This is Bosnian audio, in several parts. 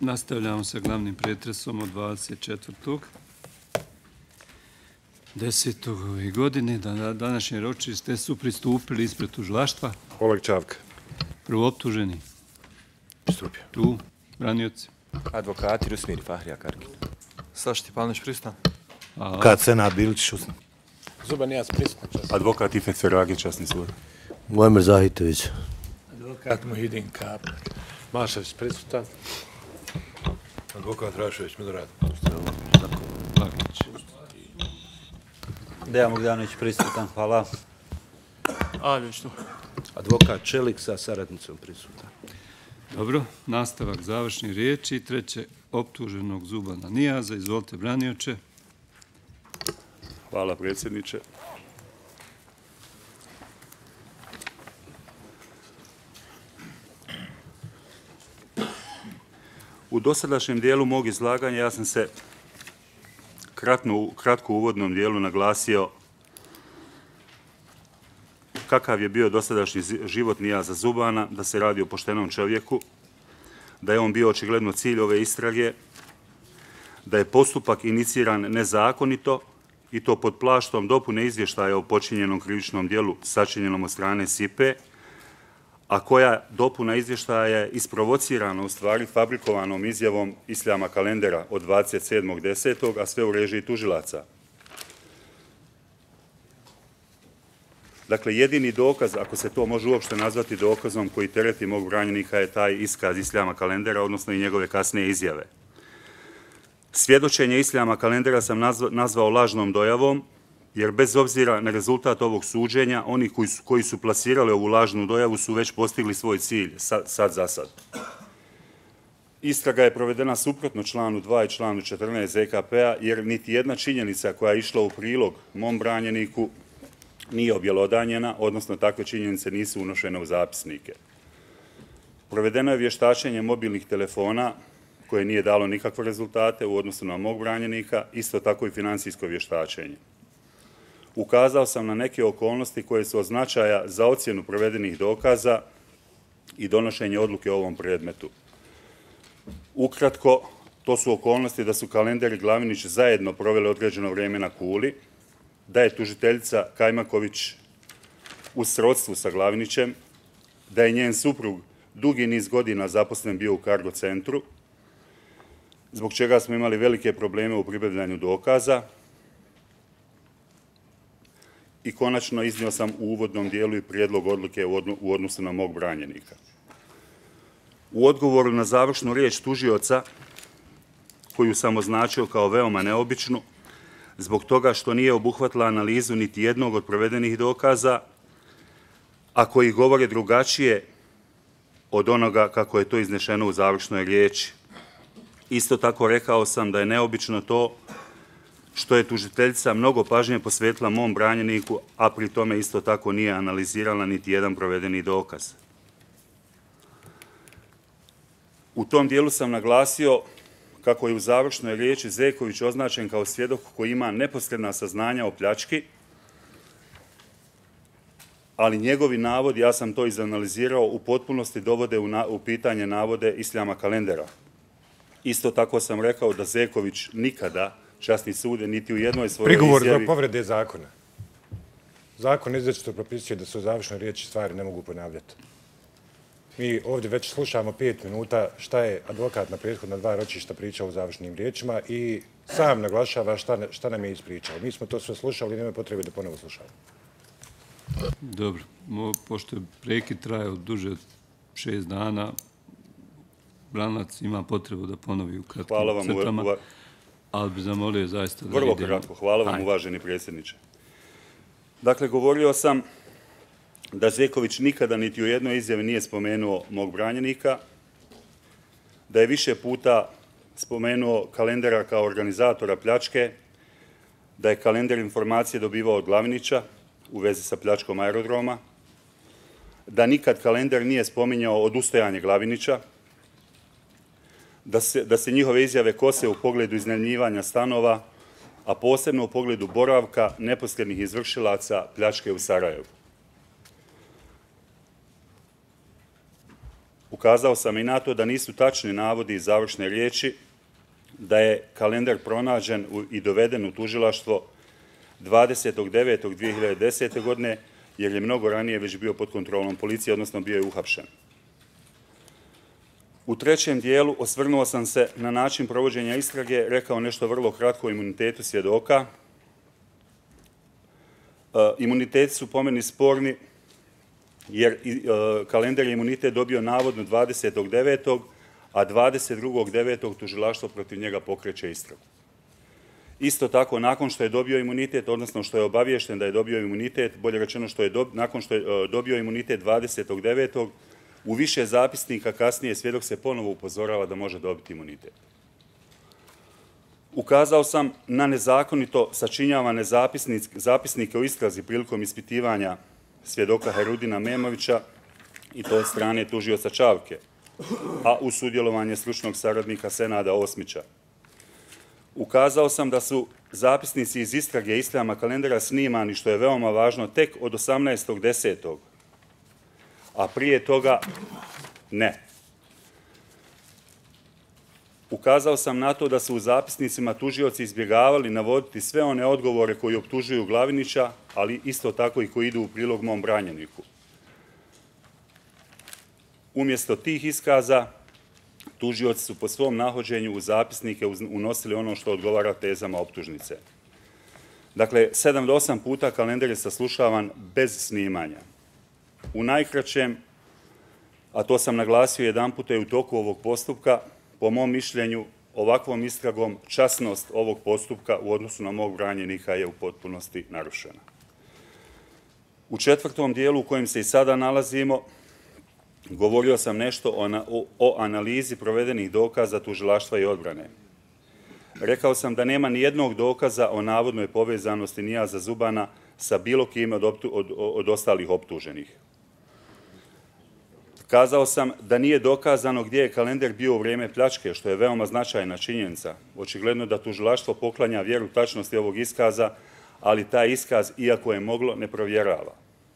Nastavljamo sa glavnim pretresom od 24.10. ove godine. Na današnje ročište su pristupili ispred tužilaštva. Oleg Čavka. Prvooptuženi. Pristupio. Tu, branioci. Advokati Rusmir Fahrija Karkin. Saša Stipanović prisutan. Advokat Senad Bilić Usman. Zuban Nijas prisutan. Advokat Ifet Feragi, časni sud. Mojmir Zahitović. Advokat Muhidin Kapar. Mašević prisutan. Advokat Rašević Milorad. Lakić. Dejan Bogdanović prisutan, hvala. Aljović tu. Advokat Čelik sa saradnicom prisutan. Dobro, nastavak završnih riječi. Treće optuženog Zubana Nijaza. Izvolite, branioče. Hvala, predsjedniče. U dosadašnjem dijelu mog izlaganja ja sam se kratko u uvodnom dijelu naglasio kakav je bio dosadašnji život Nijaza Zubana, da se radi o poštenom čovjeku, da je on bio očigledno cilj ove istrage, da je postupak iniciran nezakonito i to pod plaštom dopune izvještaja o počinjenom krivičnom dijelu sačinjenom od strane SIPE, a koja dopuna izvještaja je isprovocirana u stvari fabrikovanom izjavom Isljama Kalendera od 27.10., a sve u režiji tužilaca. Dakle, jedini dokaz, ako se to može uopšte nazvati dokazom koji tereti mog branjenika, je taj iskaz Isljama Kalendera, odnosno i njegove kasnije izjave. Svjedočenje Isljama Kalendera sam nazvao lažnom dojavom, jer bez obzira na rezultat ovog suđenja, oni koji su plasirali ovu lažnu dojavu su već postigli svoj cilj, sad za sad. Istraga je provedena suprotno članu 2 i članu 14 ZKP-a, jer niti jedna činjenica koja je išla u prilog mom branjeniku nije objelodanjena, odnosno takve činjenice nisu unošene u zapisnike. Provedeno je vještačenje mobilnih telefona, koje nije dalo nikakve rezultate u odnosu na mog branjenika, isto tako i financijsko vještačenje. Ukazao sam na neke okolnosti koje su od značaja za ocjenu provedenih dokaza i donošenje odluke o ovom predmetu. Ukratko, to su okolnosti da su Kalender i Glavinić zajedno proveli određeno vrijeme na Kuli, da je tužiteljica Kajmaković u srodstvu sa Glavinićem, da je njen suprug dugi niz godina zaposlen bio u Kargo centru, zbog čega smo imali velike probleme u pribavljanju dokaza, i konačno iznio sam u uvodnom dijelu i prijedlog odluke u odnosu na mog branjenika. U odgovoru na završnu riječ tužioca, koju sam označio kao veoma neobičnu, zbog toga što nije obuhvatila analizu niti jednog od provedenih dokaza, a koji govore drugačije od onoga kako je to iznešeno u završnoj riječi. Isto tako rekao sam da je neobično to što je tužiteljica mnogo pažnje posvetila mom branjeniku, a pri tome isto tako nije analizirala niti jedan provedeni dokaz. U tom dijelu sam naglasio kako je u završnoj riječi Zeković označen kao svjedok koji ima neposredna saznanja o pljački, ali njegovi navodi, ja sam to izanalizirao, u potpunosti dovode u pitanje navode Isljama Kalendera. Isto tako sam rekao da Zeković nikada, časni sude, niti u jednoj svojoj izjavi... Prigovor za povrede zakona. Zakon izričito propisuje da se u završnoj riječi stvari ne mogu ponavljati. Mi ovdje već slušamo 5 minuta šta je advokat na prethodna 2 ročišta pričao u završnim riječima i sam naglašava šta nam je ispričao. Mi smo to sve slušali i nema potrebe da ponovo slušamo. Dobro, pošto je prekid trajao duže od 6 dana, branac ima potrebu da ponovi u kratkim crtama, ali bi zamolio zaista da idemo. Vrlo kratko, hvala vam uvaženi predsjedniče. Dakle, govorio sam da Zeković nikada niti u jednoj izjavi nije spomenuo mog branjenika, da je više puta spomenuo Kalendera kao organizatora pljačke, da je Kalender informacije dobivao od Glavinića u vezi sa pljačkom aerodroma, da nikad Kalender nije spominjao odustajanje Glavinića, da se njihove izjave kose u pogledu iznajmljivanja stanova, a posebno u pogledu boravka neposrednih izvršilaca pljačke u Sarajevu. U Ukazao sam i na to da nisu tačni navodi iz završne riječi, da je kalendar pronađen i doveden u tužilaštvo 20.9.2010. godine, jer je mnogo ranije već bio pod kontrolom policije, odnosno bio je uhapšen. U trećem dijelu osvrnuo sam se na način provođenja istrage, rekao nešto vrlo kratko o imunitetu svjedoka. Imuniteti su po meni sporni, jer kalendar je imunitet dobio navodno 20.9., a 22.9. tužilaštvo protiv njega pokreće istragu. Isto tako, nakon što je dobio imunitet, odnosno što je obaviješten da je dobio imunitet, bolje rečeno nakon što je dobio imunitet 20.9., u više zapisnika kasnije svjedok se ponovo upozorava da može dobiti imunitet. Ukazao sam na nezakonito sačinjavane zapisnike o istrazi prilikom ispitivanja svjedoka Herudina Memovića, i to od strane tužioca Čavke, a uz sudjelovanje stručnog saradnika Senada Osmića. Ukazao sam da su zapisnici iz istrage Islama Kalendera snimani, što je veoma važno, tek od 18.10., a prije toga ne. Ukazao sam na to da su u zapisnicima tužioci izbjegavali navoditi sve one odgovore koji optužuju Glavinića, ali isto tako i koji idu u prilog mom branjeniku. Umjesto tih iskaza, tužioci su po svom nahođenju u zapisnike unosili ono što odgovara tezama optužnice. Dakle, 7 do 8 puta kalendar je saslušavan bez snimanja. U najkraćem, a to sam naglasio jedanputa i u toku ovog postupka, po mom mišljenju, ovakvom istragom časnost ovog postupka u odnosu na mog branjenika je u potpunosti narušena. U četvrtom dijelu u kojem se i sada nalazimo, govorio sam nešto o analizi provedenih dokaza tužilaštva i odbrane. Rekao sam da nema ni jednog dokaza o navodnoj povezanosti Nijaza Zubana sa bilo kim od ostalih optuženih. Kazao sam da nije dokazano gdje je kalendar bio u vrijeme pljačke, što je veoma značajna činjenica. Očigledno da tužilaštvo poklanja vjeru tačnosti ovog iskaza, ali taj iskaz, iako je moglo, ne provjerava.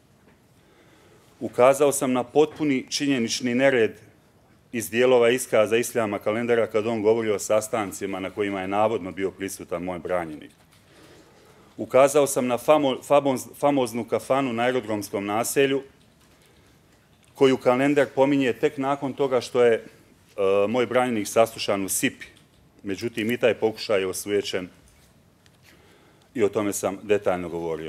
Ukazao sam na potpuni činjenični nered iz dijelova iskaza Islama Kalendera kad on govori o sastancima na kojima je navodno bio prisutan moj branjenik. Ukazao sam na famoznu kafanu na aerodromskom naselju, koju kalendar pominje tek nakon toga što je moj branjenik saslušan u Sipi. Međutim, i taj pokušaj je osujećen i o tome sam detaljno govorio.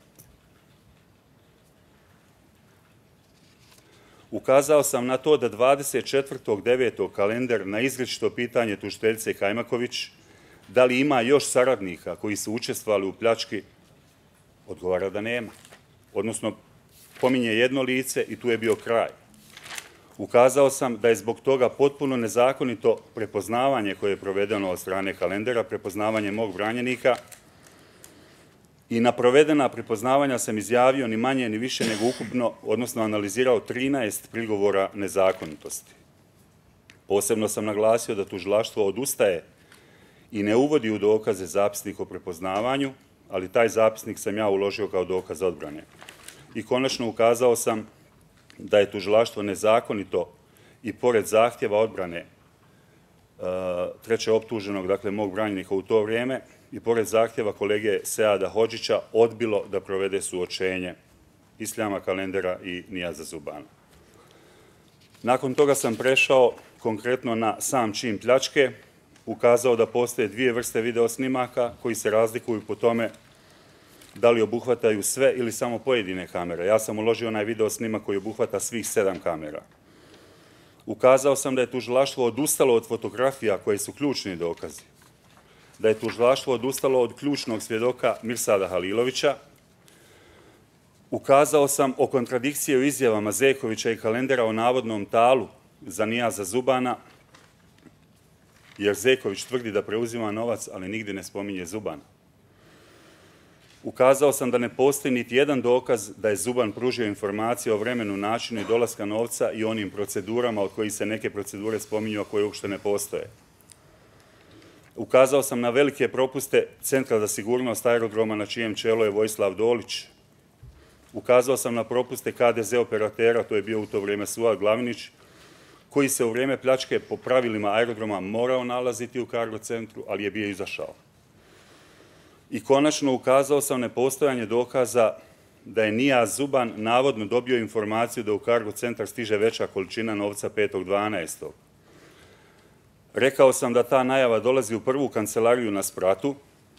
Ukazao sam na to da 24.9. kalendar na izričito pitanje tužiteljice Kajmaković da li ima još saradnika koji su učestvovali u pljački, odgovara da nema. Odnosno, pominje jedno lice i tu je bio kraj. Ukazao sam da je zbog toga potpuno nezakonito prepoznavanje koje je provedeno od strane kalendara, prepoznavanje mog branjenika, i na provedena prepoznavanja sam izjavio ni manje ni više nego ukupno, odnosno analizirao 13 prigovora nezakonitosti. Posebno sam naglasio da tužilaštvo odustaje i ne uvodi u dokaze zapisnik o prepoznavanju, ali taj zapisnik sam ja uložio kao dokaz odbrane. I konačno ukazao sam da je tužilaštvo nezakonito i pored zahtjeva odbrane treće optuženog, dakle mog branjenika u to vrijeme, i pored zahtjeva kolege Seada Hodžića odbilo da provede suočenje Islama Kalendera i Nijaza Zubana. Nakon toga sam prešao konkretno na sam čin pljačke, ukazao da postoje dvije vrste videosnimaka koji se razlikuju po tome da li obuhvataju sve ili samo pojedine kamere. Ja sam uložio onaj videosnimak koji obuhvata svih 7 kamera. Ukazao sam da je tužilaštvo odustalo od fotografija koje su ključni dokazi, da je tužilaštvo odustalo od ključnog svjedoka Mirsada Halilovića. Ukazao sam o kontradikciji u izjavama Zekovića i Kalendera o navodnom talu za Nijaza Zubana, jer Zeković tvrdi da preuzima novac, ali nigdje ne spominje Zubana. Ukazao sam da ne postoji niti jedan dokaz da je Zuban pružio informacije o vremenu, načinu i dolaska novca i onim procedurama od kojih se neke procedure spominju, a koje uopšte ne postoje. Ukazao sam na velike propuste Centra za sigurnost aerodroma na čijem čelu je Vojislav Dolić. Ukazao sam na propuste KDZ operatera, to je bio u to vrijeme Suad Glavinić, koji se u vrijeme pljačke po pravilima aerodroma morao nalaziti u kargo centru, ali je bio izašao. I konačno ukazao sam na postojanje dokaza da je Nijaz Zuban navodno dobio informaciju da u kargo centar stiže veća količina novca 5.12. Rekao sam da ta najava dolazi u prvu kancelariju na spratu.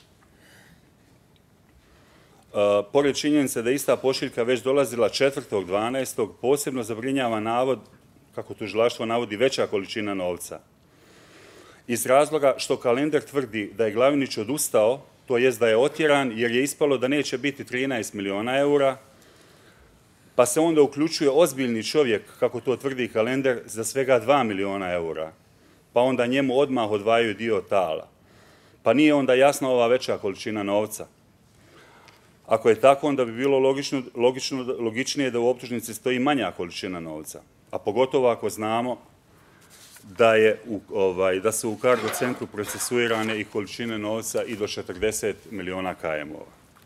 Pored činjenice da je ista pošiljka već dolazila 4.12. posebno zabrinjava navod, kako tužilaštvo navodi, veća količina novca. Iz razloga što kalendar tvrdi da je Glavinić odustao, to jest da je otjeran jer je ispalo da neće biti 13 miliona eura, pa se onda uključuje ozbiljni čovjek, kako to tvrdi kalendar, za svega 2 miliona eura, pa onda njemu odmah odvajaju dio tala. Pa nije onda jasna ova veća količina novca. Ako je tako, onda bi bilo logičnije da u optužnici stoji manja količina novca, a pogotovo ako znamo da su u kargo centru procesuirane i količine novca i do 40 miliona KM-ova.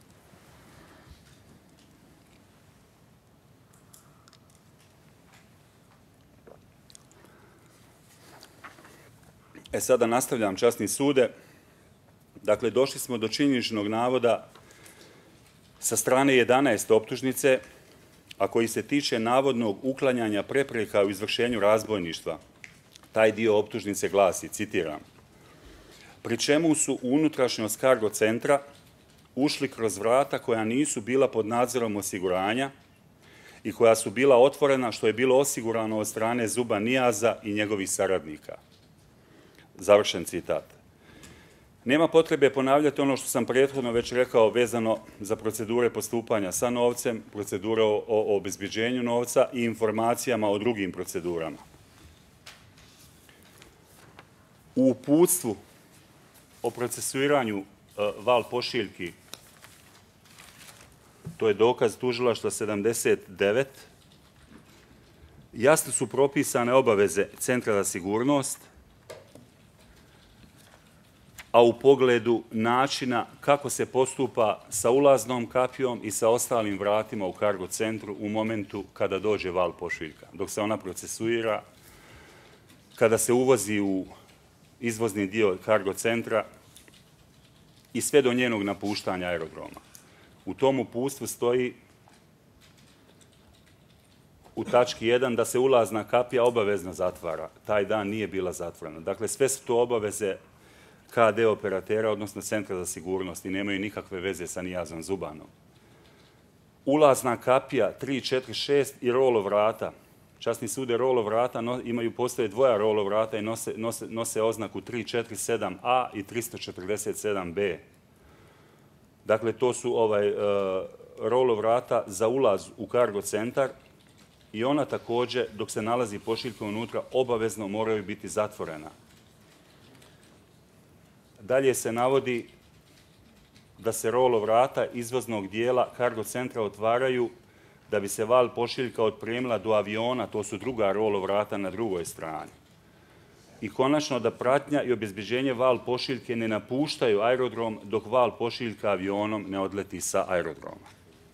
Sada nastavljam, časni sude. Dakle, došli smo do činjeničnog navoda sa strane 11. optužnice, a koji se tiče navodnog uklanjanja prepreka u izvršenju razbojništva. Taj dio optužnice glasi, citiram, pri čemu su u unutrašnjost kargo centra ušli kroz vrata koja nisu bila pod nadzorom osiguranja i koja su bila otvorena, što je bilo osigurano od strane Zuba Nijaza i njegovih saradnika. Završen citat. Nema potrebe ponavljati ono što sam prethodno već rekao vezano za procedure postupanja sa novcem, procedure o obezbeđenju novca i informacijama o drugim procedurama. U uputstvu o procesuiranju val pošiljki, to je dokaz tužilaštva 79, jasno su propisane obaveze Centra za sigurnost, a u pogledu načina kako se postupa sa ulaznom kapijom i sa ostalim vratima u kargo centru u momentu kada dođe val pošiljka, dok se ona procesuira, kada se uvozi u izvozni dio kargo centra i sve do njenog napuštanja aerodroma. U tom uputstvu stoji u tački 1 da se ulazna kapija obavezno zatvara. Taj dan nije bila zatvorena. Dakle, sve su to obaveze KD operatera, odnosno Centra za sigurnost i nemaju nikakve veze sa Nijazom Zubanom. Ulazna kapija 346 i rolo vrata. Časni sude rolo vrata postoje dvoja rolo vrata i nose oznaku 347A i 347B. Dakle, to su rolo vrata za ulaz u kargo centar i ona također, dok se nalazi pošiljka unutra, obavezno moraju biti zatvorena. Dalje se navodi da se rolo vrata izvoznog dijela kargo centra otvaraju da bi se val pošiljka otpremila do aviona, to su druga rolo vrata na drugoj strani. I konačno da pratnja i obezbeđenje val pošiljke ne napuštaju aerodrom dok val pošiljka avionom ne odleti sa aerodroma.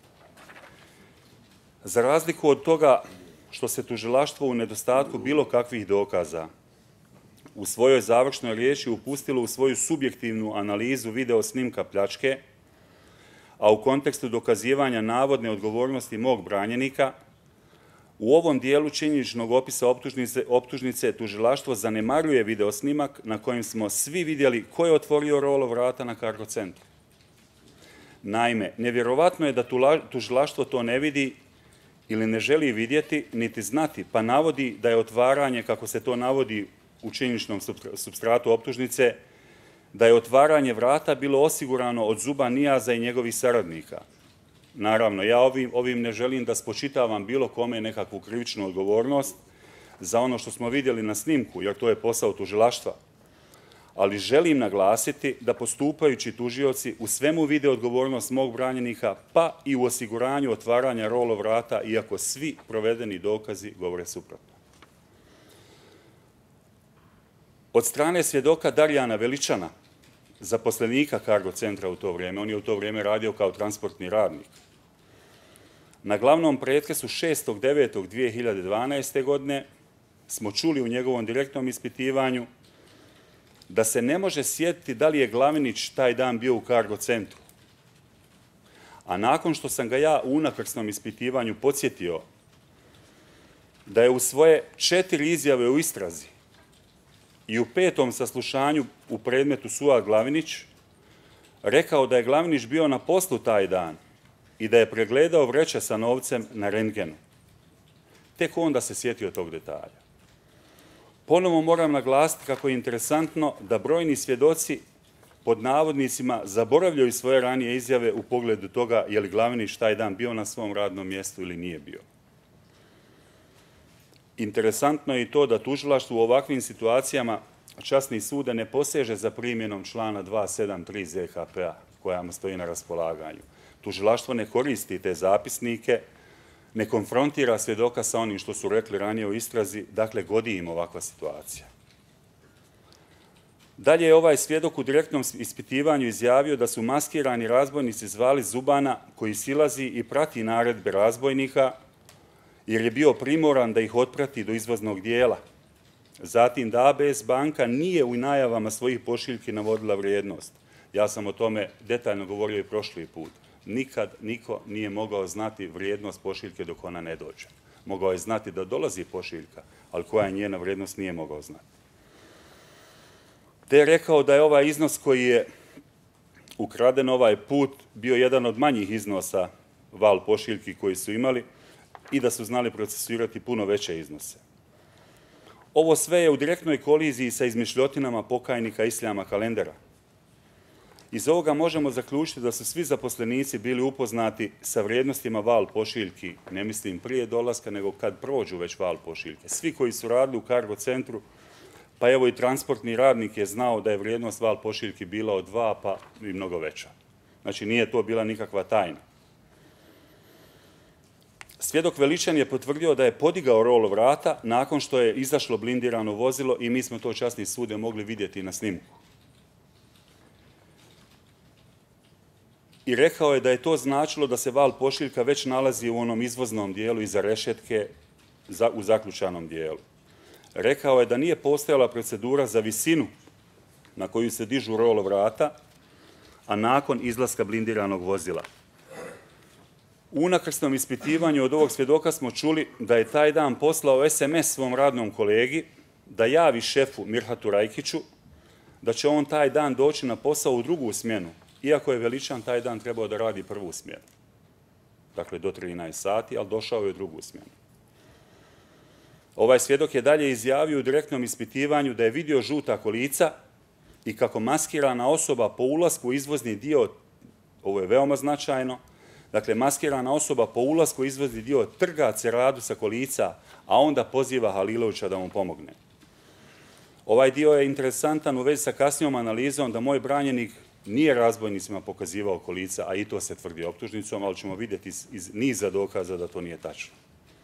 Za razliku od toga što se tužilaštvo u nedostatku bilo kakvih dokaza u svojoj završnoj riječi upustilo u svoju subjektivnu analizu video snimka pljačke, a u kontekstu dokazivanja navodne odgovornosti mog branjenika, u ovom dijelu činjeničnog opisa optužnice tužilaštvo zanemaruje video snimak na kojem smo svi vidjeli ko je otvorio rolo vrata na kargo centru. Naime, nevjerovatno je da tužilaštvo to ne vidi ili ne želi vidjeti niti znati, pa navodi da je otvaranje, kako se to navodi u činjeničnom supstratu optužnice, da je otvaranje vrata bilo osigurano od Zuba Nijaza i njegovih saradnika. Naravno, ja ovim ne želim da spočitavam bilo kome nekakvu krivičnu odgovornost za ono što smo vidjeli na snimku, jer to je posao tužilaštva. Ali želim naglasiti da postupajući tužioci u svemu vide odgovornost mog branjenika, pa i u osiguranju otvaranja rolo vrata, iako svi provedeni dokazi govore suprotno. Od strane svjedoka Darijana Veličana, zaposlenika kargo centra u to vrijeme, on je u to vrijeme radio kao transportni radnik, na glavnom pretresu 6.9.2012. godine smo čuli u njegovom direktnom ispitivanju da se ne može sjetiti da li je Glavinić taj dan bio u Cargo centru. A nakon što sam ga ja u unakrsnom ispitivanju podsjetio da je u svoje 4 izjave u istrazi i u 5. saslušanju u predmetu Suad Glavinić rekao da je Glavinić bio na poslu taj dan i da je pregledao vreće sa novcem na rentgenu. Tek onda se sjetio tog detalja. Ponovo moram naglasiti kako je interesantno da brojni svjedoci pod navodnicima zaboravljaju svoje ranije izjave u pogledu toga je li Glavinić taj dan bio na svom radnom mjestu ili nije bio. Interesantno je i to da tužilaštvo u ovakvim situacijama časni sud ne poseže za primjenom člana 273 ZKP-a koja mu stoji na raspolaganju. Tužilaštvo ne koristi te zapisnike, ne konfrontira svjedoka sa onim što su rekli ranije u istrazi, dakle godi im ovakva situacija. Dalje je ovaj svjedok u direktnom ispitivanju izjavio da su maskirani razbojnici zvali Zubana koji silazi i prati naredbe razbojnika jer je bio primoran da ih otprati do izvoznog dijela. Zatim da ABS banka nije u najavama svojih pošiljki navodila vrijednost. Ja sam o tome detaljno govorio i prošli put. Nikad niko nije mogao znati vrijednost pošiljke dok ona ne dođe. Mogao je znati da dolazi pošiljka, ali koja je njena vrijednost nije mogao znati. Te je rekao da je ovaj iznos koji je ukraden ovaj put bio jedan od manjih iznosa val pošiljki koji su imali i da su znali procesuirati puno veće iznose. Ovo sve je u direktnoj koliziji sa izmišljotinama pokajnika Isljama Kalendera. Iz ovoga možemo zaključiti da su svi zaposlenici bili upoznati sa vrijednostima val pošiljki, ne mislim prije dolaska, nego kad prođu već val pošiljke. Svi koji su radili u Cargo centru, pa evo i transportni radnik je znao da je vrijednost val pošiljki bila od 2 pa i mnogo veća. Znači nije to bila nikakva tajna. Svjedok Veličan je potvrdio da je podigao rolo vrata nakon što je izašlo blindirano vozilo i mi smo to časni sude mogli vidjeti na snimku. I rekao je da je to značilo da se val pošiljka već nalazi u onom izvoznom dijelu iza rešetke u zaključanom dijelu. Rekao je da nije postojala procedura za visinu na koju se dižu rolo vrata, a nakon izlaska blindiranog vozila. U unakrsnom ispitivanju od ovog svjedoka smo čuli da je taj dan poslao SMS svom radnom kolegi da javi šefu Mirhatu Rajkiću da će on taj dan doći na posao u drugu smjenu, iako je Veličan taj dan trebao da radi prvu smjenu. Dakle, do 13 sati, ali došao je u drugu smjenu. Ovaj svjedok je dalje izjavio u direktnom ispitivanju da je vidio žuta kolica i kako maskirana osoba po ulasku u izvozni dio, ovo je veoma značajno, dakle, maskirana osoba po ulasku u izvozni dio trga ceradu sa kolica, a onda poziva Halilovića da mu pomogne. Ovaj dio je interesantan u vezi sa kasnijom analizom da moj branjenik nije razbojnicima pokazivao kolica, a i to se tvrdi optužnicom, ali ćemo vidjeti iz niza dokaza da to nije tačno.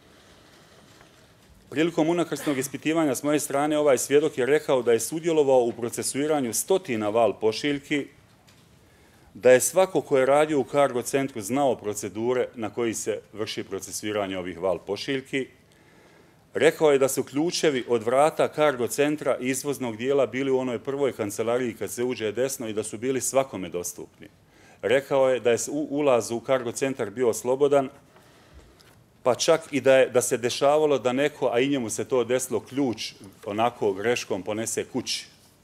Prilikom unakrsnog ispitivanja s moje strane ovaj svjedok je rekao da je sudjelovao u procesuiranju stotina val pošiljki, da je svako ko je radio u Cargo centru znao procedure na koji se vrši procesuiranje ovih val pošiljki. Rekao je da su ključevi od vrata Cargo centra i izvoznog dijela bili u onoj prvoj kancelariji kad se uđe desno i da su bili svakome dostupni. Rekao je da je ulaz u Cargo centar bio slobodan, pa čak i da se dešavalo da neko, a i njemu se to desilo, ključ onako greškom ponese kući.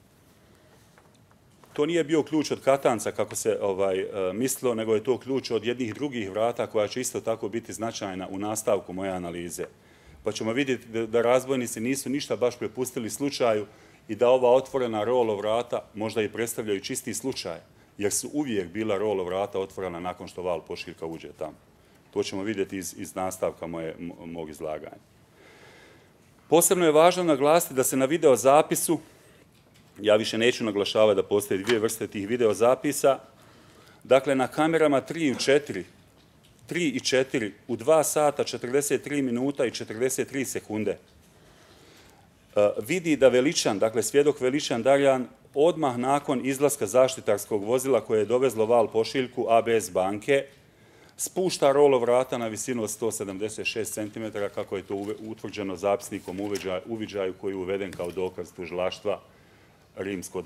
To nije bio ključ od katanca, kako se mislilo, nego je to ključ od jednih drugih vrata koja će isto tako biti značajna u nastavku moje analize. Pa ćemo vidjeti da razbojnici nisu ništa baš prepustili slučaju i da ova otvorena rolo vrata možda i predstavljaju čisti slučaj, jer su uvijek bila rolo vrata otvorena nakon što val pošiljka uđe tamo. To ćemo vidjeti iz nastavka mog izlaganja. Posebno je važno naglasiti da se na videozapisu, ja više neću naglašavati da postoje dvije vrste tih videozapisa, dakle na kamerama 3 i 4 u 2 sata, 43 minuta i 43 sekunde vidi da Veličan, dakle svjedok Veličan Darjan, odmah nakon izlaska zaštitarskog vozila koje je dovezlo val pošiljku ABS banke, spušta rolo vrata na visinu od 176 cm, kako je to utvrđeno zapisnikom uviđaju koji je uveden kao dokaz tužilaštva Rimsko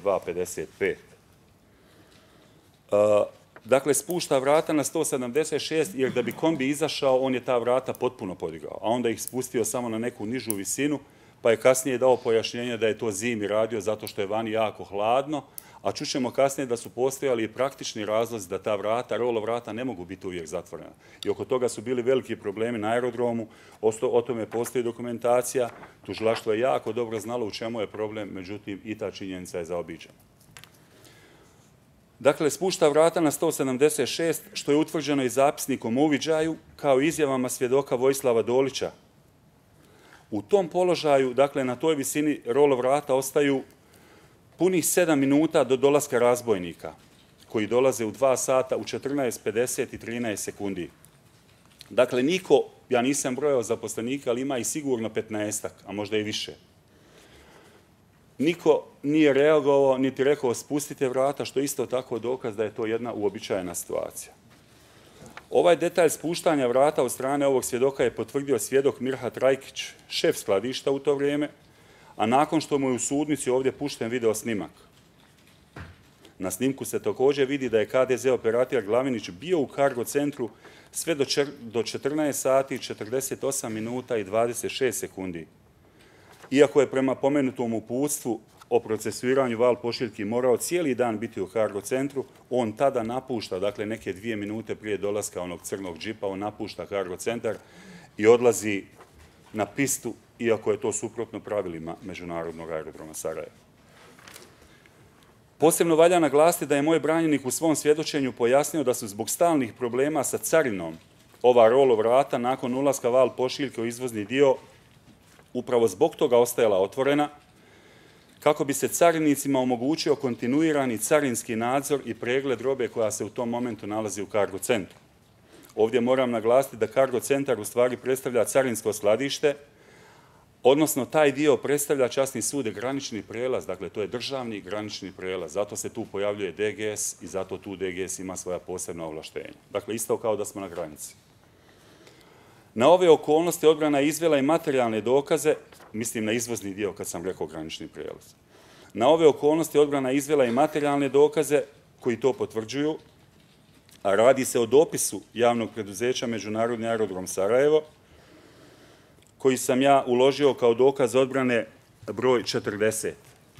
2.55. Dakle, spušta vrata na 176 jer da bi kombi izašao, on je ta vrata potpuno podigao, a onda ih spustio samo na neku nižu visinu, pa je kasnije dao pojašnjenje da je to zimi radio zato što je vani jako hladno, a čućemo kasnije da su postojali i praktični razlozi da ta vrata, rolo vrata ne mogu biti uvijek zatvorena. I oko toga su bili veliki problemi na aerodromu, o tome postoji dokumentacija, tužilaštvo je jako dobro znalo u čemu je problem, međutim i ta činjenica je zaobiđena. Dakle, spušta vrata na 176, što je utvrđeno i zapisnikom o uviđaju, kao izjavama svjedoka Vojislava Dolića. U tom položaju, dakle, na toj visini rolo vrata ostaju punih 7 minuta do dolaska razbojnika, koji dolaze u 2 sata u 14:50 i 13 sekundi. Dakle, niko, ja nisam brojao zaposlenika, ali ima i sigurno 15-ak, a možda i više. Niko nije reagovao, niti rekao spustite vrata, što je isto tako dokaz da je to jedna uobičajena situacija. Ovaj detalj spuštanja vrata od strane ovog svjedoka je potvrdio svjedok Mirhat Rajkić, šef skladišta u to vrijeme, a nakon što mu je u sudnici ovdje pušten video snimak. Na snimku se također vidi da je KDZ operator Glavinić bio u kargo centru sve do 14 sati, 48 minuta i 26 sekundi. Iako je prema pomenutom uputstvu o procesuiranju val pošiljki morao cijeli dan biti u kargo centru, on tada napušta, dakle neke 2 minute prije dolaska onog crnog džipa, on napušta kargo centar i odlazi na pistu, iako je to suprotno pravilima Međunarodnog aerodroma Sarajevo. Posebno valja naglasiti da je moj branjenik u svom svjedočenju pojasnio da su zbog stalnih problema sa carinom ova rolo vrata nakon ulaska val pošiljke u izvozni dio upravo zbog toga ostajala otvorena, kako bi se carinicima omogućio kontinuirani carinski nadzor i pregled robe koja se u tom momentu nalazi u kargo centru. Ovdje moram naglasiti da kargo centar u stvari predstavlja carinsko skladište, odnosno taj dio predstavlja časni sud i granični prijelaz, dakle to je državni granični prijelaz, zato se tu pojavljuje DGS i zato tu DGS ima svoja posebna ovlaštenja. Dakle, isto kao da smo na granici. Na ove okolnosti odbrana je izvela i materijalne dokaze, mislim na izvozni dio kad sam rekao granični prijelaz. Na ove okolnosti odbrana je izvela i materijalne dokaze koji to potvrđuju, a radi se o dopisu javnog preduzeća Međunarodni aerodrom Sarajevo, koji sam ja uložio kao dokaz odbrane broj 40.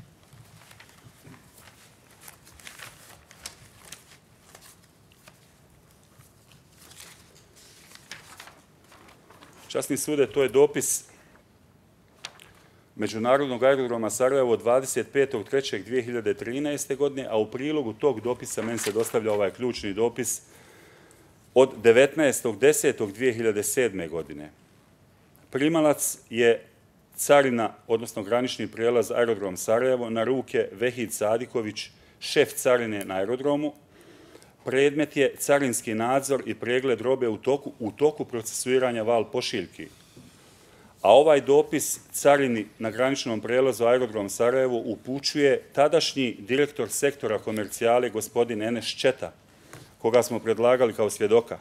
Časni sude, to je dopis Međunarodnog aerodroma Sarajevo od 25.3.2013. godine, a u prilogu tog dopisa meni se dostavlja ovaj ključni dopis od 19.10.2007. godine. Primalac je carina, odnosno granični prijelaz aerodrom Sarajevo, na ruke Vehid Sadiković, šef carine na aerodromu. Predmet je carinski nadzor i pregled robe u toku procesuiranja val pošiljki. A ovaj dopis carini na graničnom prijelazu aerodrom Sarajevo upućuje tadašnji direktor sektora komercijale, gospodin Enes Četa, koga smo predlagali kao svjedoka.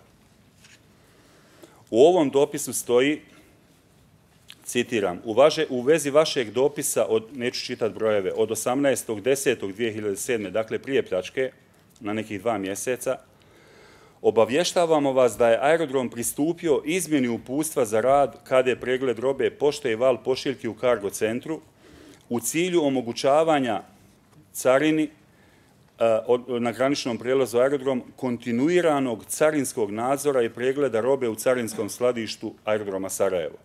U ovom dopisu stoji, citiram, u vezi vašeg dopisa, neću čitati brojeve, od 18.10.2007. dakle prije pljačke, na nekih 2 mjeseca, obavještavamo vas da je aerodrom pristupio izmjeni uputstva za rad kada je pregled robe, pošte i val pošiljki u kargo centru u cilju omogućavanja carini na graničnom prijelazu aerodrom kontinuiranog carinskog nadzora i pregleda robe u carinskom skladištu aerodroma Sarajevo.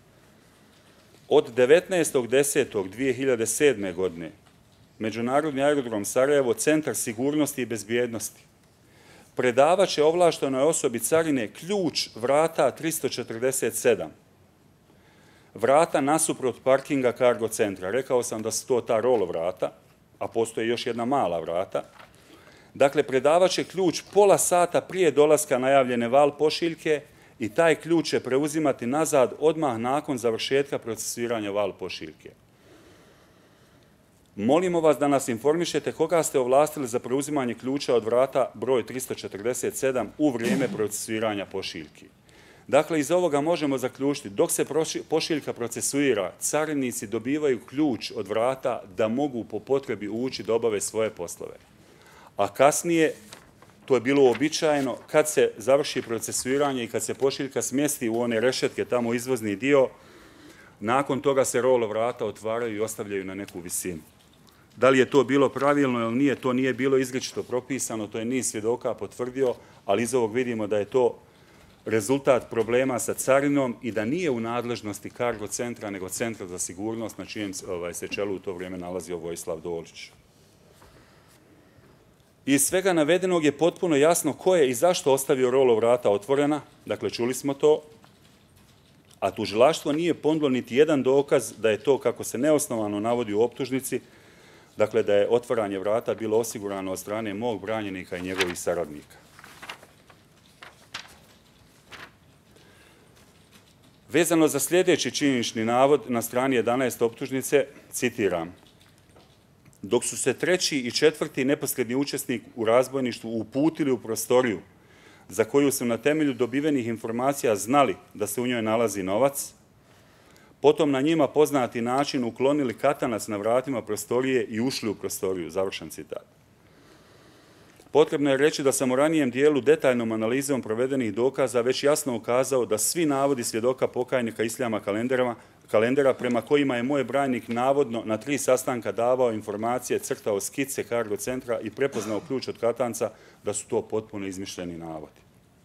Od 19.10.2007. godine Međunarodni aerodrom Sarajevo, Centar sigurnosti i bezbjednosti, predavat će ovlaštenoj osobi carine ključ vrata 347. Vrata nasuprot parkinga kargo centra. Rekao sam da su to ta rolo vrata, a postoje još jedna mala vrata. Dakle, predavat će ključ pola sata prije dolaska najavljene val pošiljke i taj ključ će preuzimati nazad odmah nakon završetka procesuiranja val pošiljke. Molimo vas da nas informišete koga ste ovlastili za preuzimanje ključa od vrata broj 347 u vrijeme procesuiranja pošiljki. Dakle, iz ovoga možemo zaključiti, dok se pošiljka procesuira, carinici dobivaju ključ od vrata da mogu po potrebi ući da obave svoje poslove. A kasnije, to je bilo uobičajeno, kad se završi procesuiranje i kad se pošiljka smjesti u one rešetke, tamo izvozni dio, nakon toga se rolo vrata otvaraju i ostavljaju na neku visinu. Da li je to bilo pravilno ili nije, to nije bilo izričito propisano, to je niz svjedoka potvrdio, ali iz ovog vidimo da je to rezultat problema sa carinom i da nije u nadležnosti Cargo centra, nego Centra za sigurnost na čijem se čelu u to vrijeme nalazio Vojislav Dolić. Iz svega navedenog je potpuno jasno ko je i zašto ostavio rolo vrata otvorena, dakle čuli smo to, a tužilaštvo nije ponudilo niti jedan dokaz da je to, kako se neosnovano navodi u optužnici, dakle da je otvaranje vrata bilo osigurano od strane mog branjenika i njegovih saradnika. Vezano za sljedeći činjenični navod na strani 11 optužnice, citiram: dok su se treći i četvrti neposredni učesnik u razbojništvu uputili u prostoriju za koju su na temelju dobivenih informacija znali da se u njoj nalazi novac, potom na njima poznati način uklonili katanac na vratima prostorije i ušli u prostoriju, završen citat. Potrebno je reći da sam u ranijem dijelu detaljnom analizom provedenih dokaza već jasno ukazao da svi navodi svjedoka pokajnika Isljama Kalendera prema kojima je moj branjenik navodno na 3 sastanka davao informacije, crtao skice Cargo centra i prepoznao ključ od katanca, da su to potpuno izmišljeni navodi.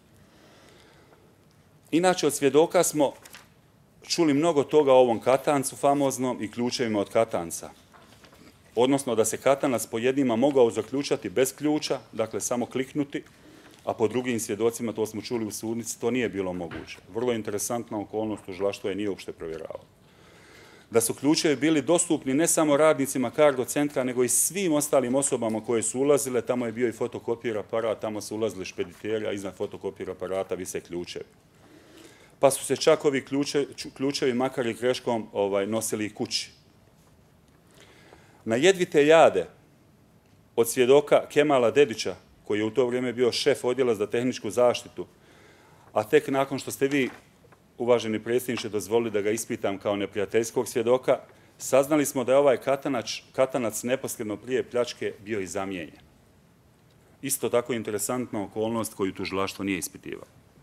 Inače, od svjedoka smo čuli mnogo toga o ovom katancu famoznom i ključevima od katanca. Odnosno da se katanac po jednima mogao zaključati bez ključa, dakle samo kliknuti, a po drugim svjedocima, to smo čuli u sudnici, to nije bilo moguće. Vrlo interesantna okolnost, tužilaštvo je nije uopšte provjeravalo. Da su ključevi bili dostupni ne samo radnicima Cargo centra, nego i svim ostalim osobama koje su ulazile, tamo je bio i fotokopir aparat, tamo su ulazili špediteri, a iznad fotokopir aparata vise ključevi. Pa su se čak ovi ključevi makar i greškom nosili i kući. Na jedvite jade od svjedoka Kemala Dedića, koji je u to vrijeme bio šef odjela za tehničku zaštitu, a tek nakon što ste vi, uvaženi predsjedniče, dozvolili da ga ispitam kao neprijateljskog svjedoka, saznali smo da je ovaj katanac neposredno prije pljačke bio i zamijenjen. Isto tako interesantna okolnost koju tužilaštvo nije ispitivalo.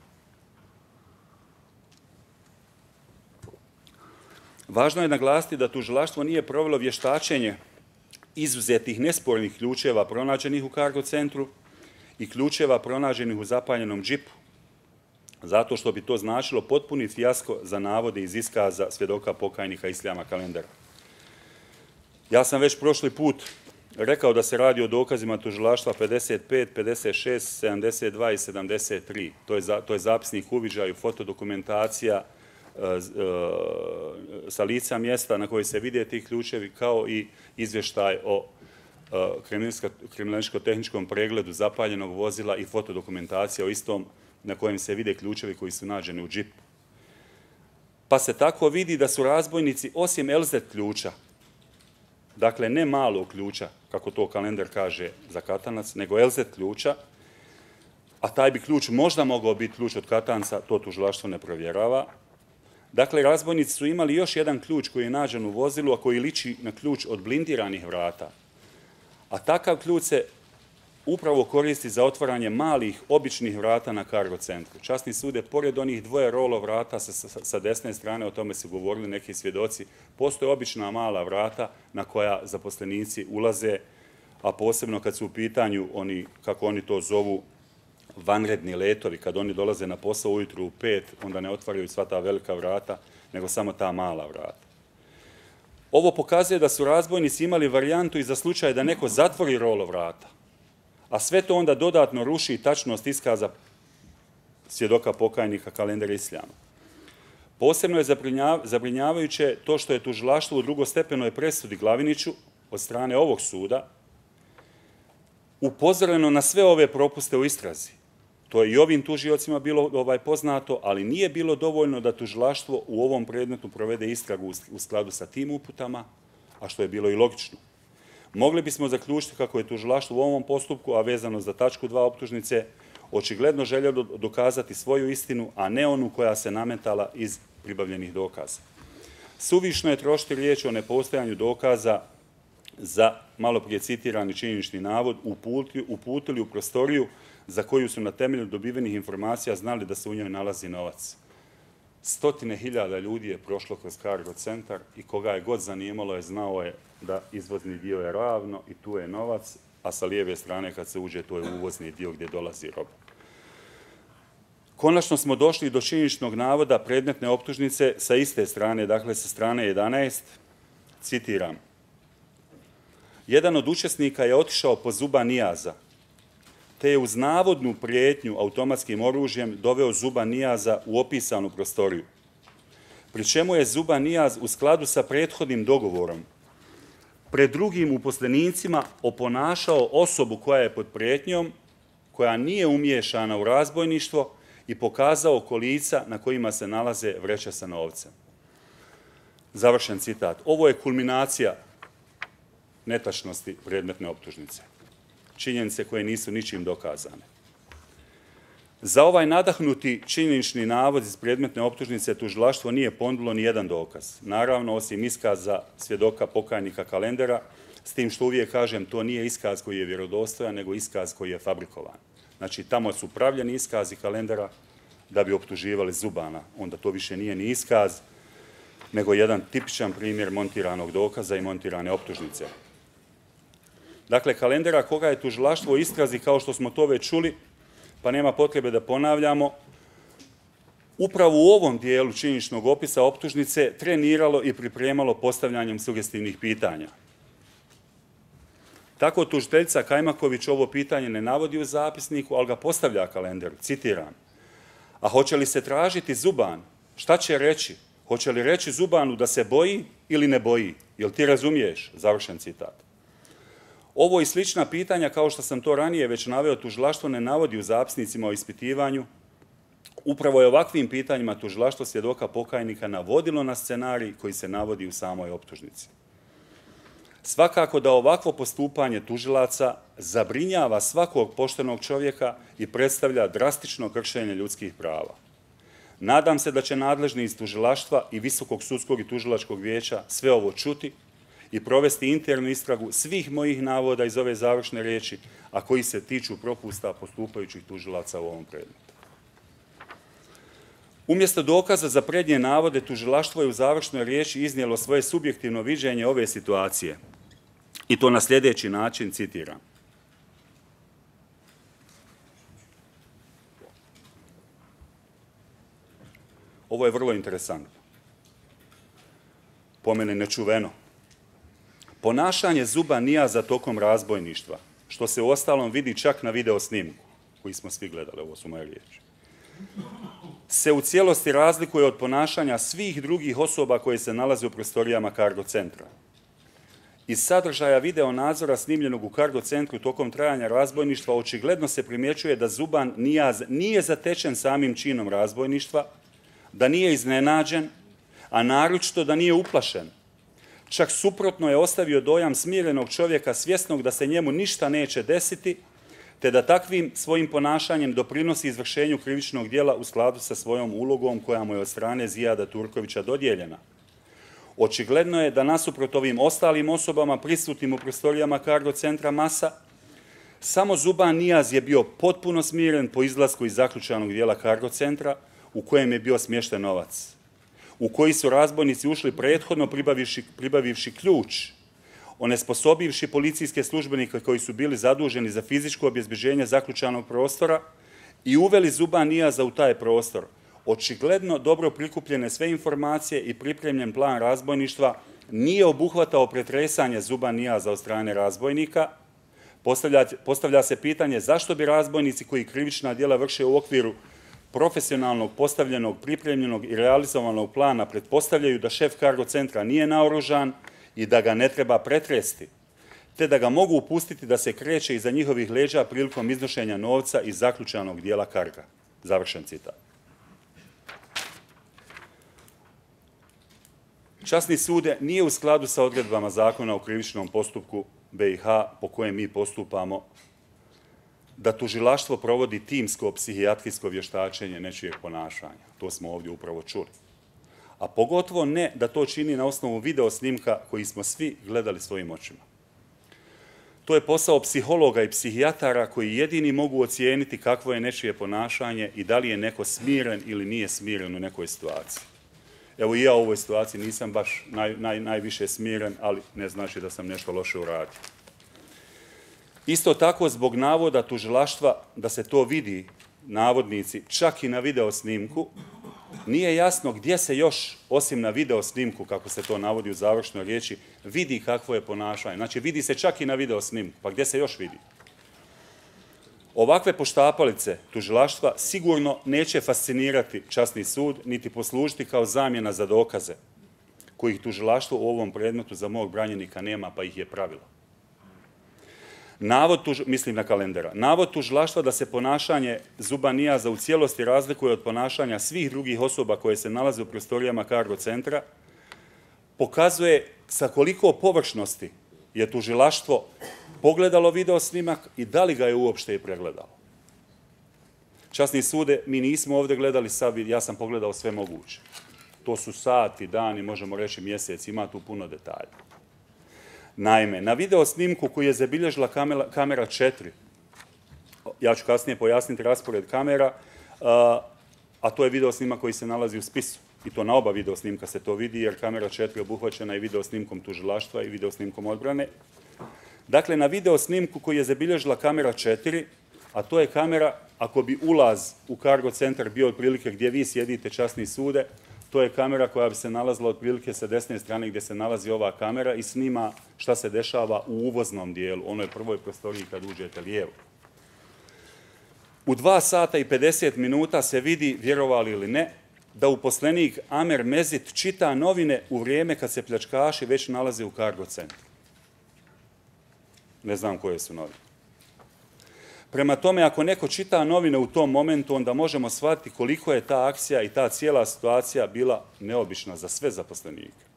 Važno je naglasiti da tužilaštvo nije provelo vještačenje izuzetih nespornih ključeva pronađenih u Cargo centru i ključeva pronađenih u zapaljenom džipu, zato što bi to značilo potpuni fijasko za navode iz iskaza svjedoka pokajnika Isljama Kalendera. Ja sam već prošli put rekao da se radi o dokazima tužilaštva 55, 56, 72 i 73. To je zapisnik uviđaju, fotodokumentacija sa lica mjesta na koji se vide ti ključevi, kao i izvještaj o kriminalističko-tehničkom pregledu zapaljenog vozila i fotodokumentacija o istom na kojem se vide ključevi koji su nađeni u džipu. Pa se tako vidi da su razbojnici osim LZ ključa, dakle ne malog ključa, kako to Kalender kaže za katanac, nego LZ ključa, a taj bi ključ možda mogao biti ključ od katanca, to tužilaštvo ne provjerava. Dakle, razbojnici su imali još jedan ključ koji je nađen u vozilu, a koji liči na ključ od blindiranih vrata. A takav ključ se upravo koristi za otvaranje malih, običnih vrata na Cargo centru. Časni sud je, pored onih dvoje rolo vrata sa desne strane, o tome su govorili neki svjedoci, postoje obična mala vrata na koja zaposlenici ulaze, a posebno kad su u pitanju oni, kako oni to zovu, vanredni letovi, kad oni dolaze na posao ujutru u 5, onda ne otvaraju sva ta velika vrata, nego samo ta mala vrata. Ovo pokazuje da su razbojnici imali varijantu i za slučaj da neko zatvori rolo vrata, a sve to onda dodatno ruši tačnost iskaza svjedoka pokajnika Kalendera Isljama. Posebno je zabrinjavajuće to što je tužilaštvo u drugostepenoj presudi Glaviniću od strane ovog suda upozoreno na sve ove propuste u istrazi. To je i ovim tužiocima bilo poznato, ali nije bilo dovoljno da tužilaštvo u ovom predmetu provede istragu u skladu sa tim uputama, a što je bilo i logično. mogli bismo zaključiti kako je tužilaštvo u ovom postupku, a vezano za tačku 2 optužnice, očigledno željelo dokazati svoju istinu, a ne onu koja se nametala iz pribavljenih dokaza. Suvišno je trošiti riječ o nepostojanju dokaza za maloprije citirani činjenični navod uputili u prostoriju za koju su na temelju dobivenih informacija znali da se u njoj nalazi novac. 100.000 ljudi je prošlo kroz Cargo centar i koga je god zanimalo je znao je da izvozni dio je ravno i tu je novac, a sa lijeve strane kad se uđe to je uvozni dio gdje dolazi roba. Konačno smo došli do činjeničnog navoda predmetne optužnice sa iste strane, dakle sa strane 11, citiram. Jedan od učesnika je otišao po Zuba Nijaza, te je uz navodnu prijetnju automatskim oružjem doveo Zuba Nijaza u opisanu prostoriju. Pri čemu je Zuba Nijaz u skladu sa prethodnim dogovorom pred drugim uposlenicima oponašao osobu koja je pod prijetnjom, koja nije umiješana u razbojništvo i pokazao kolica na kojima se nalaze vreće sa novcem. Završen citat. Ovo je kulminacija netačnosti predmetne optužnice. Činjenice koje nisu ničim dokazane. Za ovaj nadahnuti činjenični navod iz predmetne optužnice tužilaštvo nije ponudilo ni jedan dokaz. Naravno, osim iskaza svjedoka pokajnika Kalendera, s tim što uvijek kažem, to nije iskaz koji je vjerodostojan, nego iskaz koji je fabrikovan. Znači, tamo su pravljeni iskazi Kalendera da bi optuživali Zubana. Onda to više nije ni iskaz, nego jedan tipičan primjer montiranog dokaza i montirane optužnice. Dakle, Kalendera koga je tužilaštvo u istrazi, kao što smo to već čuli, pa nema potrebe da ponavljamo, upravo u ovom dijelu činjeničnog opisa optužnice treniralo i pripremalo postavljanjem sugestivnih pitanja. Tako tužiteljica Kajmaković ovo pitanje ne navodi u zapisniku, ali ga postavlja Kalenderu, citiram. A hoće li se tražiti Zuban? Šta će reći? Hoće li reći Zubanu da se boji ili ne boji? Jel ti razumiješ? Završen citat. Ovo i slična pitanja, kao što sam to ranije već naveo, tužilaštvo ne navodi u zapisnicima o ispitivanju. Upravo je ovakvim pitanjima tužilaštvo svjedoka pokajnika navodilo na scenarij koji se navodi u samoj optužnici. Svakako da ovakvo postupanje tužilaca zabrinjava svakog poštenog čovjeka i predstavlja drastično kršenje ljudskih prava. Nadam se da će nadležni iz tužilaštva i Visokog sudskog i tužilačkog vijeća sve ovo čuti i provesti internu istragu svih mojih navoda iz ove završne riječi, a koji se tiču propusta postupajućih tužilaca u ovom predmetu. Umjesto dokaza za prednje navode, tužilaštvo je u završnoj riječi iznijelo svoje subjektivno viđenje ove situacije. I to na sljedeći način, citiram. Ovo je vrlo interesantno. Po mene nečuveno. Ponašanje Zuba Nijaza tokom razbojništva, što se uostalom vidi čak na video snimku, koji smo svi gledali, ovo su moje riječi, se u cijelosti razlikuje od ponašanja svih drugih osoba koje se nalaze u prostorijama Cargo centra. Iz sadržaja video nadzora snimljenog u Cargo centru tokom trajanja razbojništva očigledno se primjećuje da Zuban Nijaz nije zatečen samim činom razbojništva, da nije iznenađen, a naročito da nije uplašen. Čak suprotno je ostavio dojam smirenog čovjeka svjesnog da se njemu ništa neće desiti, te da takvim svojim ponašanjem doprinosi izvršenju krivičnog djela u skladu sa svojom ulogom koja mu je od strane Zijada Turkovića dodijeljena. Očigledno je da nasuprot ovim ostalim osobama prisutnim u prostorijama Cargo centra Masa, samo Zuban Nijaz je bio potpuno smiren po izlasku iz zaključanog dijela Cargo centra u kojem je bio smješten novac, u koji su razbojnici ušli prethodno pribavivši ključ, onesposobivši policijske službenike koji su bili zaduženi za fizičko obezbeđenje zaključanog prostora i uveli Zuban Nijaza u taj prostor. Očigledno dobro prikupljene sve informacije i pripremljen plan razbojništva nije obuhvatao pretresanje Zuban Nijaza od strane razbojnika. Postavlja se pitanje zašto bi razbojnici koji krivična djela vrše u okviru profesionalnog, postavljenog, pripremljenog i realizovanog plana pretpostavljaju da šef Cargo centra nije naoružan i da ga ne treba pretresti, te da ga mogu upustiti da se kreće iza njihovih leđa prilikom iznošenja novca iz zaključanog dijela Carga. Završen citat. Časni sud nije u skladu sa odredbama zakona o krivičnom postupku BiH po kojem mi postupamo, da tužilaštvo provodi timsko psihijatrijsko vještačenje nečijeg ponašanja. To smo ovdje upravo čuli. A pogotovo ne da to čini na osnovu video snimka koji smo svi gledali svojim očima. To je posao psihologa i psihijatara koji jedini mogu ocijeniti kakvo je nečije ponašanje i da li je neko smiren ili nije smiren u nekoj situaciji. Evo i ja u ovoj situaciji nisam baš najviše smiren, ali ne znači da sam nešto loše uradio. Isto tako, zbog navoda tužilaštva da se to vidi, navodnici, čak i na video snimku, nije jasno gdje se još, osim na video snimku, kako se to navodi u završnoj riječi, vidi kakvo je ponašanje. Znači, vidi se čak i na video snimku. Pa gdje se još vidi? Ovakve poštapalice tužilaštva sigurno neće fascinirati časni sud, niti poslužiti kao zamjena za dokaze, kojih tužilaštvo u ovom predmetu za mog branjenika nema, pa ih je pravilo. Mislim na kalendera. Navod tužilaštva da se ponašanje Zuba Nijaza u cijelosti razlikuje od ponašanja svih drugih osoba koje se nalaze u prostorijama Cargo centra, pokazuje sa koliko površnosti je tužilaštvo pogledalo video snimak i da li ga je uopšte i pregledalo. Časni sude, mi nismo ovdje gledali sad, ja sam pogledao sve moguće. To su sati, dani, možemo reći mjesec, ima tu puno detalja. Naime, na video snimku koju je zabilježila kamera 4, ja ću kasnije pojasniti raspored kamera, a to je video snimak koji se nalazi u spisu. I to na oba video snimka se to vidi, jer kamera 4 je obuhvaćena i video snimkom tužilaštva i video snimkom odbrane. Dakle, na video snimku koju je zabilježila kamera 4, a to je kamera, ako bi ulaz u Cargo centar bio otprilike gdje vi sjedite, časni sude, to je kamera koja bi se nalazila otprilike sa desne strane gdje se nalazi ova kamera i snima šta se dešava u uvoznom dijelu, onoj prvoj prostoriji kad uđete lijevo. U 2 sata i 50 minuta se vidi, vjerovali ili ne, da uposlenik Amer Mezit čita novine u vrijeme kad se pljačkaši već nalaze u Cargo centru. Ne znam koje su novine. Prema tome, ako neko čita novine u tom momentu, onda možemo shvatiti koliko je ta akcija i ta cijela situacija bila neobična za sve zaposlenike.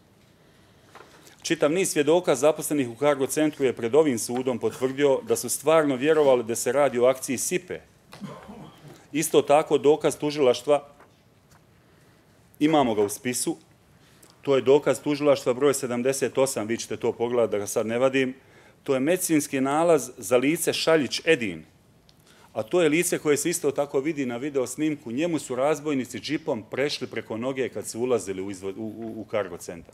Čitav niz svjedoka zaposlenih u Cargo centru je pred ovim sudom potvrdio da su stvarno vjerovali da se radi o akciji Sipe. Isto tako, dokaz tužilaštva, imamo ga u spisu, to je dokaz tužilaštva broj 78, vi ćete to pogledati da ga sad ne vadim, to je medicinski nalaz za lice Šaljić Edin, a to je lice koje se isto tako vidi na video snimku. Njemu su razbojnici džipom prešli preko noge kad su ulazili u Cargo centar.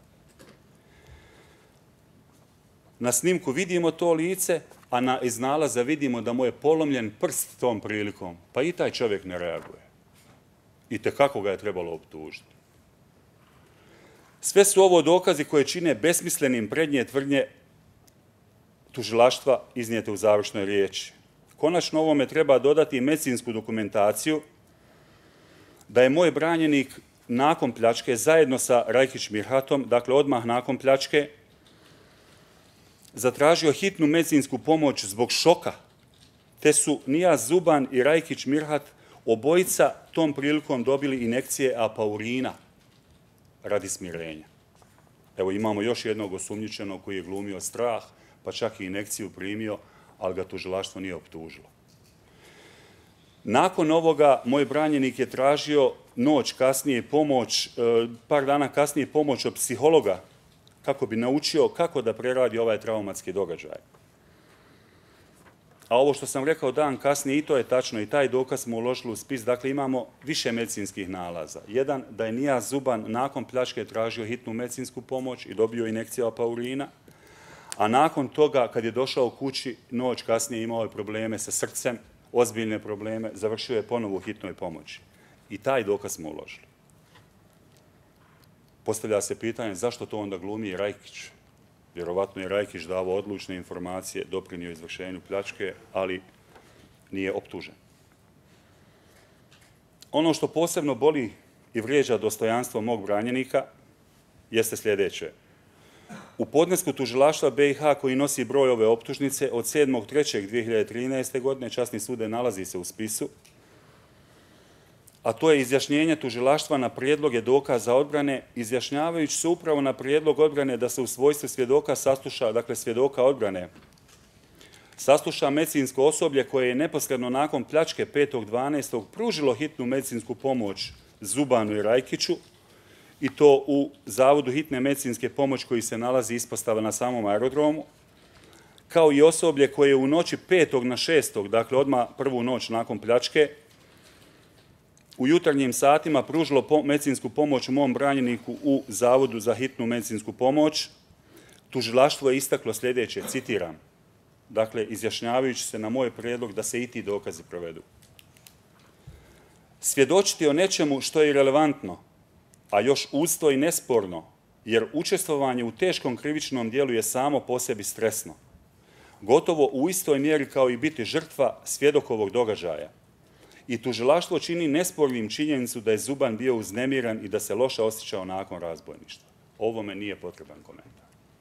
Na snimku vidimo to lice, a iz nalaza vidimo da mu je polomljen prst tom prilikom. Pa i taj čovjek ne reaguje. I tekako ga je trebalo optužiti. Sve su ovo dokazi koje čine besmislenim prednje tvrdnje tužilaštva iznijete u završnoj riječi. Konačno ovome treba dodati i medicinsku dokumentaciju da je moj branjenik nakon pljačke zajedno sa Rajkić Mirhatom, dakle odmah nakon pljačke, zatražio hitnu medicinsku pomoć zbog šoka, te su Nijaz Zuban i Rajkić Mirhat obojica tom prilikom dobili injekcije apaurina radi smirenja. Evo imamo još jednog osumnjičenog koji je glumio strah, pa čak i injekciju primio, ali ga tužilaštvo nije optužilo. Nakon ovoga, moj branjenik je tražio noć kasnije pomoć, par dana kasnije pomoć od psihologa, kako bi naučio kako da preradi ovaj traumatski događaj. A ovo što sam rekao dan kasnije, i to je tačno, i taj dokaz smo uložili u spis. Dakle, imamo više medicinskih nalaza. Jedan, da je Nijaz Zuban nakon pljačke tražio hitnu medicinsku pomoć i dobio injekciju apaurina, a nakon toga, kad je došao kući, noć kasnije imao je probleme sa srcem, ozbiljne probleme, završio je ponovo u hitnoj pomoći. I taj dokaz smo uložili. Postavlja se pitanje zašto to onda glumi i Rajkić. Vjerovatno je Rajkić davao odlučne informacije, doprinio izvršenju pljačke, ali nije optužen. Ono što posebno boli i vrijeđa dostojanstvo mog branjenika jeste sljedeće. U podnesku tužilaštva BiH koji nosi broj ove optužnice od 7.3.2013. godine, časni sud nalazi se u spisu, a to je izjašnjenje tužilaštva na prijedloge dokaza odbrane, izjašnjavajući se upravo na prijedlog odbrane da se u svojstvu svjedoka sasluša, dakle svjedoka odbrane, sasluša medicinsko osoblje koje je neposredno nakon pljačke 5.12. pružilo hitnu medicinsku pomoć Zubanu i Rajkiću, i to u Zavodu hitne medicinske pomoći koji se nalazi ispostava na samom aerodromu, kao i osoblje koje je u noći 5. na 6. dakle odmah prvu noć nakon pljačke, u jutarnjim satima pružilo medicinsku pomoć mom branjeniku u Zavodu za hitnu medicinsku pomoć. Tužilaštvo je istaklo sljedeće, citiram, dakle, izjašnjavajući se na moj prijedlog da se i ti dokazi provedu. Svjedočiti o nečemu što je irelevantno, a još uz to i nesporno, jer učestvovanje u teškom krivičnom djelu je samo po sebi stresno. Gotovo u istoj mjeri kao i biti žrtva svjedok ovog događaja. I tužilaštvo čini nespornim činjenicu da je Zuban bio uznemiran i da se loše osjećao nakon razbojništva. Ovome nije potreban komentar.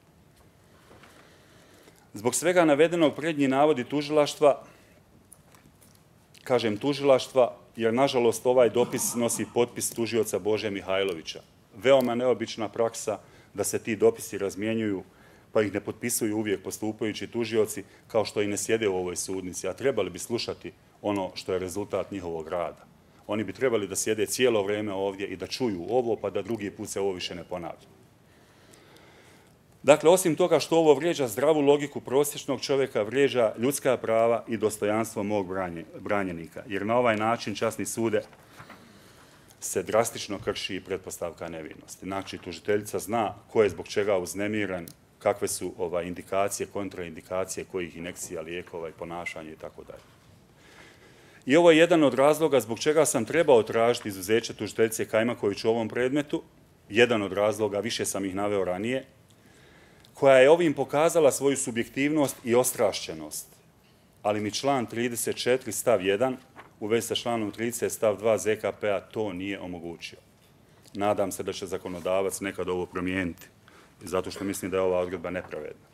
Zbog svega navedenog prednji navodi tužilaštva, kažem tužilaštva, jer nažalost ovaj dopis nosi potpis tužioca Bože Mihajlovića. Veoma neobična praksa da se ti dopisi razmjenjuju, pa ih ne potpisuju uvijek postupajući tužioci, kao što i ne sjede u ovoj sudnici, a trebali bi slušati ono što je rezultat njihovog rada. Oni bi trebali da sjede cijelo vrijeme ovdje i da čuju ovo, pa da drugi put se ovo više ne ponavlja. Dakle, osim toga što ovo vrijeđa zdravu logiku prosječnog čovjeka, vrijeđa ljudska prava i dostojanstvo mog branjenika, jer na ovaj način, časni sude, se drastično krši i pretpostavka nevinosti. Znači, tužiteljica zna ko je zbog čega uznemiran, kakve su indikacije, kontraindikacije, kojih injekcija lijekova i ponašanja i tako dalje. I ovo je jedan od razloga zbog čega sam trebao tražiti izuzeće tužiteljice Kajmaković u ovom predmetu, jedan od razloga, više sam ih naveo ranije, koja je ovim pokazala svoju subjektivnost i ostrašćenost, ali mi član 34 stav 1 u vezi sa članom 30 stav 2 ZKP-a to nije omogućio. Nadam se da će zakonodavac nekad ovo promijeniti, zato što mislim da je ova odredba nepravedna.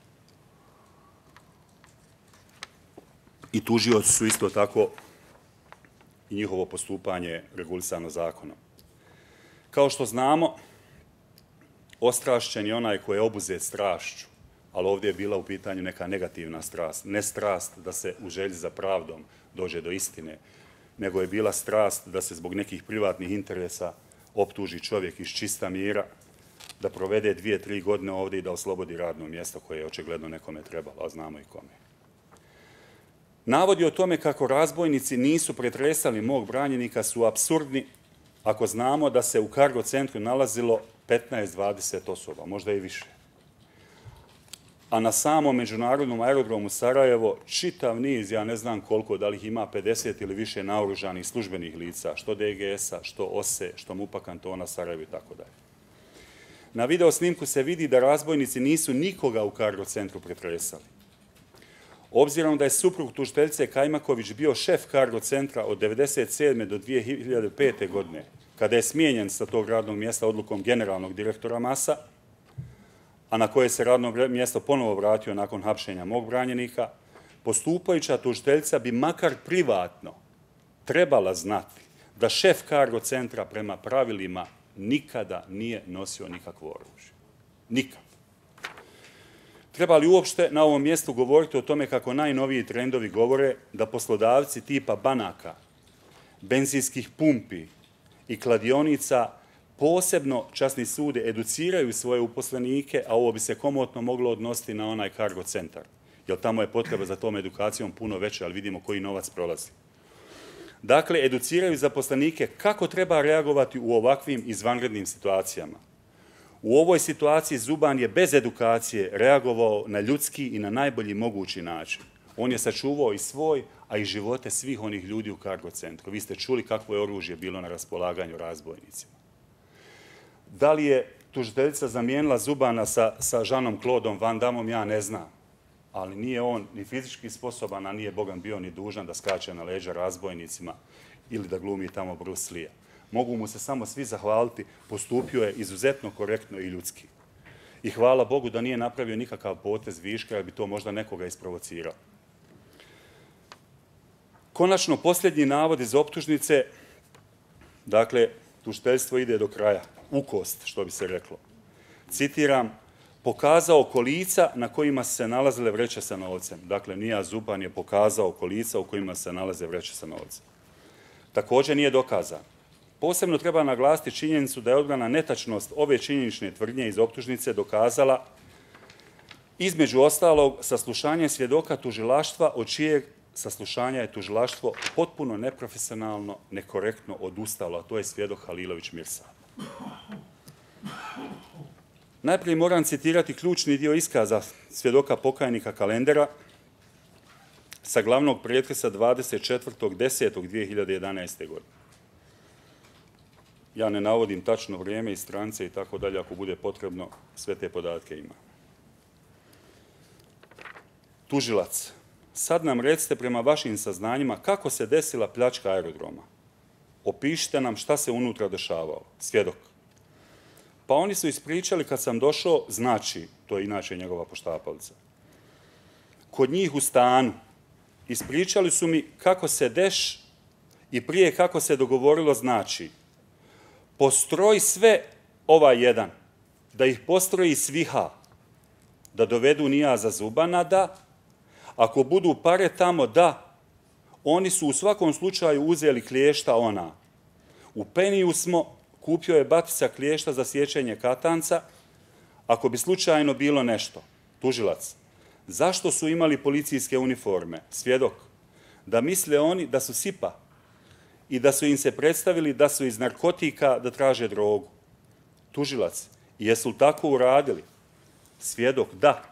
I tužioci su isto tako i njihovo postupanje regulisano zakonom. Kao što znamo, ostrašćen je onaj koji je obuzet strašću, ali ovdje je bila u pitanju neka negativna strast. Ne strast da se u želji za pravdom dođe do istine, nego je bila strast da se zbog nekih privatnih interesa optuži čovjek iz čista mira, da provede 2-3 godine ovdje i da oslobodi radno mjesto koje je očigledno nekome trebalo, a znamo i kome. Navodi o tome kako razbojnici nisu pretresali mog branjenika su apsurdni ako znamo da se u kargo centru nalazilo 15-20 osoba, možda i više. A na samom međunarodnom aerodromu Sarajevo čitav niz, ja ne znam koliko, da li ih ima 50 ili više naoružanih službenih lica, što DGS-a, što OSE, što MUP-a kantona Sarajevo i tako dalje. Na video snimku se vidi da razbojnici nisu nikoga u kargo centru pretresali. Obzirom da je suprug tužiteljice Kajmaković bio šef kargo centra od 1997. do 2005. godine, kada je smijenjen sa tog radnog mjesta odlukom generalnog direktora MAS-a, a na koje se radno mjesto ponovo vratio nakon hapšenja mog branjenika, postupajuća tužiteljica bi makar privatno trebala znati da šef kargo centra prema pravilima nikada nije nosio nikakvo oružje. Nikad. Treba li uopšte na ovom mjestu govoriti o tome kako najnoviji trendovi govore da poslodavci tipa banaka, benzinskih pumpi i kladionica posebno, časni sude, educiraju svoje uposlenike, a ovo bi se komotno moglo odnositi na onaj kargo centar, jer tamo je potreba za tom edukacijom puno veća, ali vidimo koji novac prolazi. Dakle, educiraju zaposlenike kako treba reagovati u ovakvim izvanrednim situacijama. U ovoj situaciji Zuban je bez edukacije reagovao na ljudski i na najbolji mogući način. On je sačuvao i svoj, a i živote svih onih ljudi u kargo centru. Vi ste čuli kakvo je oružje bilo na raspolaganju razbojnicima. Da li je tužiteljica zamijenila Zubana sa Jeanom-Claudom Van Dammom, ja ne znam. Ali nije on ni fizički sposoban, a nije Bogan bio ni dužan da skače na leđa razbojnicima ili da glumi tamo Bruce Lee-a. Mogu mu se samo svi zahvaliti, postupio je izuzetno korektno i ljudski. I hvala Bogu da nije napravio nikakav potez viška, jer bi to možda nekoga isprovocirao. Konačno, posljednji navod iz optužnice Dakle, tužiteljstvo ide do kraja, u kost, što bi se reklo. Citiram, pokazao kolica na kojima se nalazile vreće sa novcem. Dakle, Nijaz Zuban je pokazao kolica u kojima se nalaze vreće sa novcem. Također nije dokazan. Posebno treba naglasiti činjenicu da je odbrana netačnost ove činjenične tvrdnje iz optužnice dokazala između ostalog saslušanje svjedoka tužilaštva, od čijeg saslušanja je tužilaštvo potpuno neprofesionalno, nekorektno odustalo, a to je svjedok Halilović Mirsad. Najprije moram citirati ključni dio iskaza svjedoka pokajnika Kalendera sa glavnog pretresa 24.10.2011. godine. Ja ne navodim tačno vrijeme i strance i tako dalje, ako bude potrebno, sve te podatke ima. Tužilac, sad nam recite prema vašim saznanjima kako se desila pljačka aerodroma. Opišite nam šta se unutra dešavalo. Svjedok. Pa oni su ispričali kad sam došao, znači, to je inače njegova poštapalica, kod njih u stanu, ispričali su mi kako se deš i prije kako se dogovorilo, znači, postroji sve jedan, da ih postroji sviha, da dovedu Nijaza Zubana, da, ako budu pare tamo, da, oni su u svakom slučaju uzeli kliješta ona. U Peniju smo, kupio je Batica kliješta za sjećanje katanca, ako bi slučajno bilo nešto. Tužilac, zašto su imali policijske uniforme? Svjedok, da misle oni da su sipa i da su im se predstavili da su iz narkotika da traže drogu. Tužilac, jesu li tako uradili? Svjedok, da.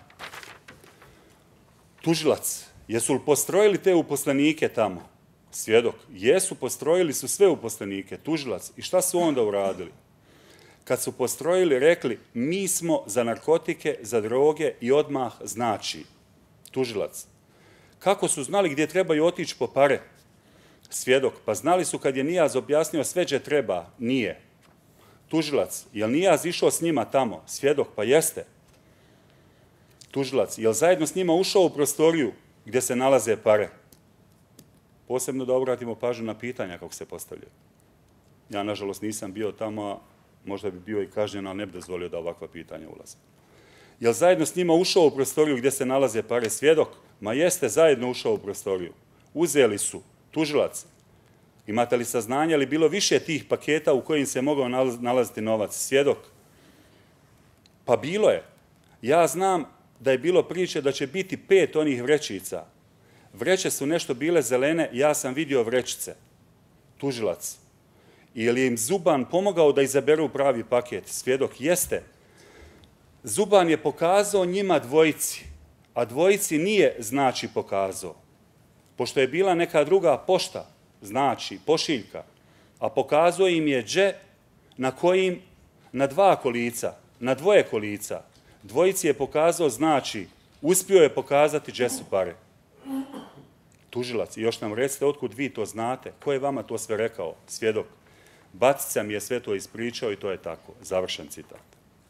Tužilac, jesu li postrojili te uposlenike tamo? Svjedok, jesu, postrojili su sve uposlenike. Tužilac, i šta su onda uradili? Kad su postrojili, rekli, mi smo za narkotike, za droge i odmah znači. Tužilac, kako su znali gdje trebaju otići po pare? Svjedok, pa znali su kad je Nijaz objasnio sve gdje treba, nije. Tužilac, je li Nijaz išao s njima tamo? Svjedok, pa jeste. Tužilac, je li zajedno s njima ušao u prostoriju gdje se nalaze pare? Posebno da obratimo pažnju na pitanja kako se postavljaju. Ja, nažalost, nisam bio tamo, a možda bi bio i kažnjen, ali ne bi dozvolio da ovakva pitanja ulaze. Je li zajedno s njima ušao u prostoriju gdje se nalaze pare? Svjedok, ma jeste zajedno ušao u prostoriju. Uzeli su. Tužilac, imate li saznanja ili bilo više tih paketa u kojim se mogao nalaziti novac? Svjedok, pa bilo je. Ja znam da je bilo priče da će biti 5 onih vrećica. Vreće su nešto bile zelene, ja sam vidio vrećice. Tužilac, je li im Zuban pomogao da izaberu pravi paket? Svjedok, jeste. Zuban je pokazao njima dvojici, a dvojici nije znači pokazao. Pošto je bila neka druga pošta, znači pošiljka, a pokazao im je dže na kojim, na 2 kolica, na 2 kolica, dvojici je pokazao znači, uspio je pokazati dže su pare. Tužilac, i još nam recite otkud vi to znate, ko je vama to sve rekao? Svjedok, Batica mi je sve to ispričao i to je tako. Završen citat.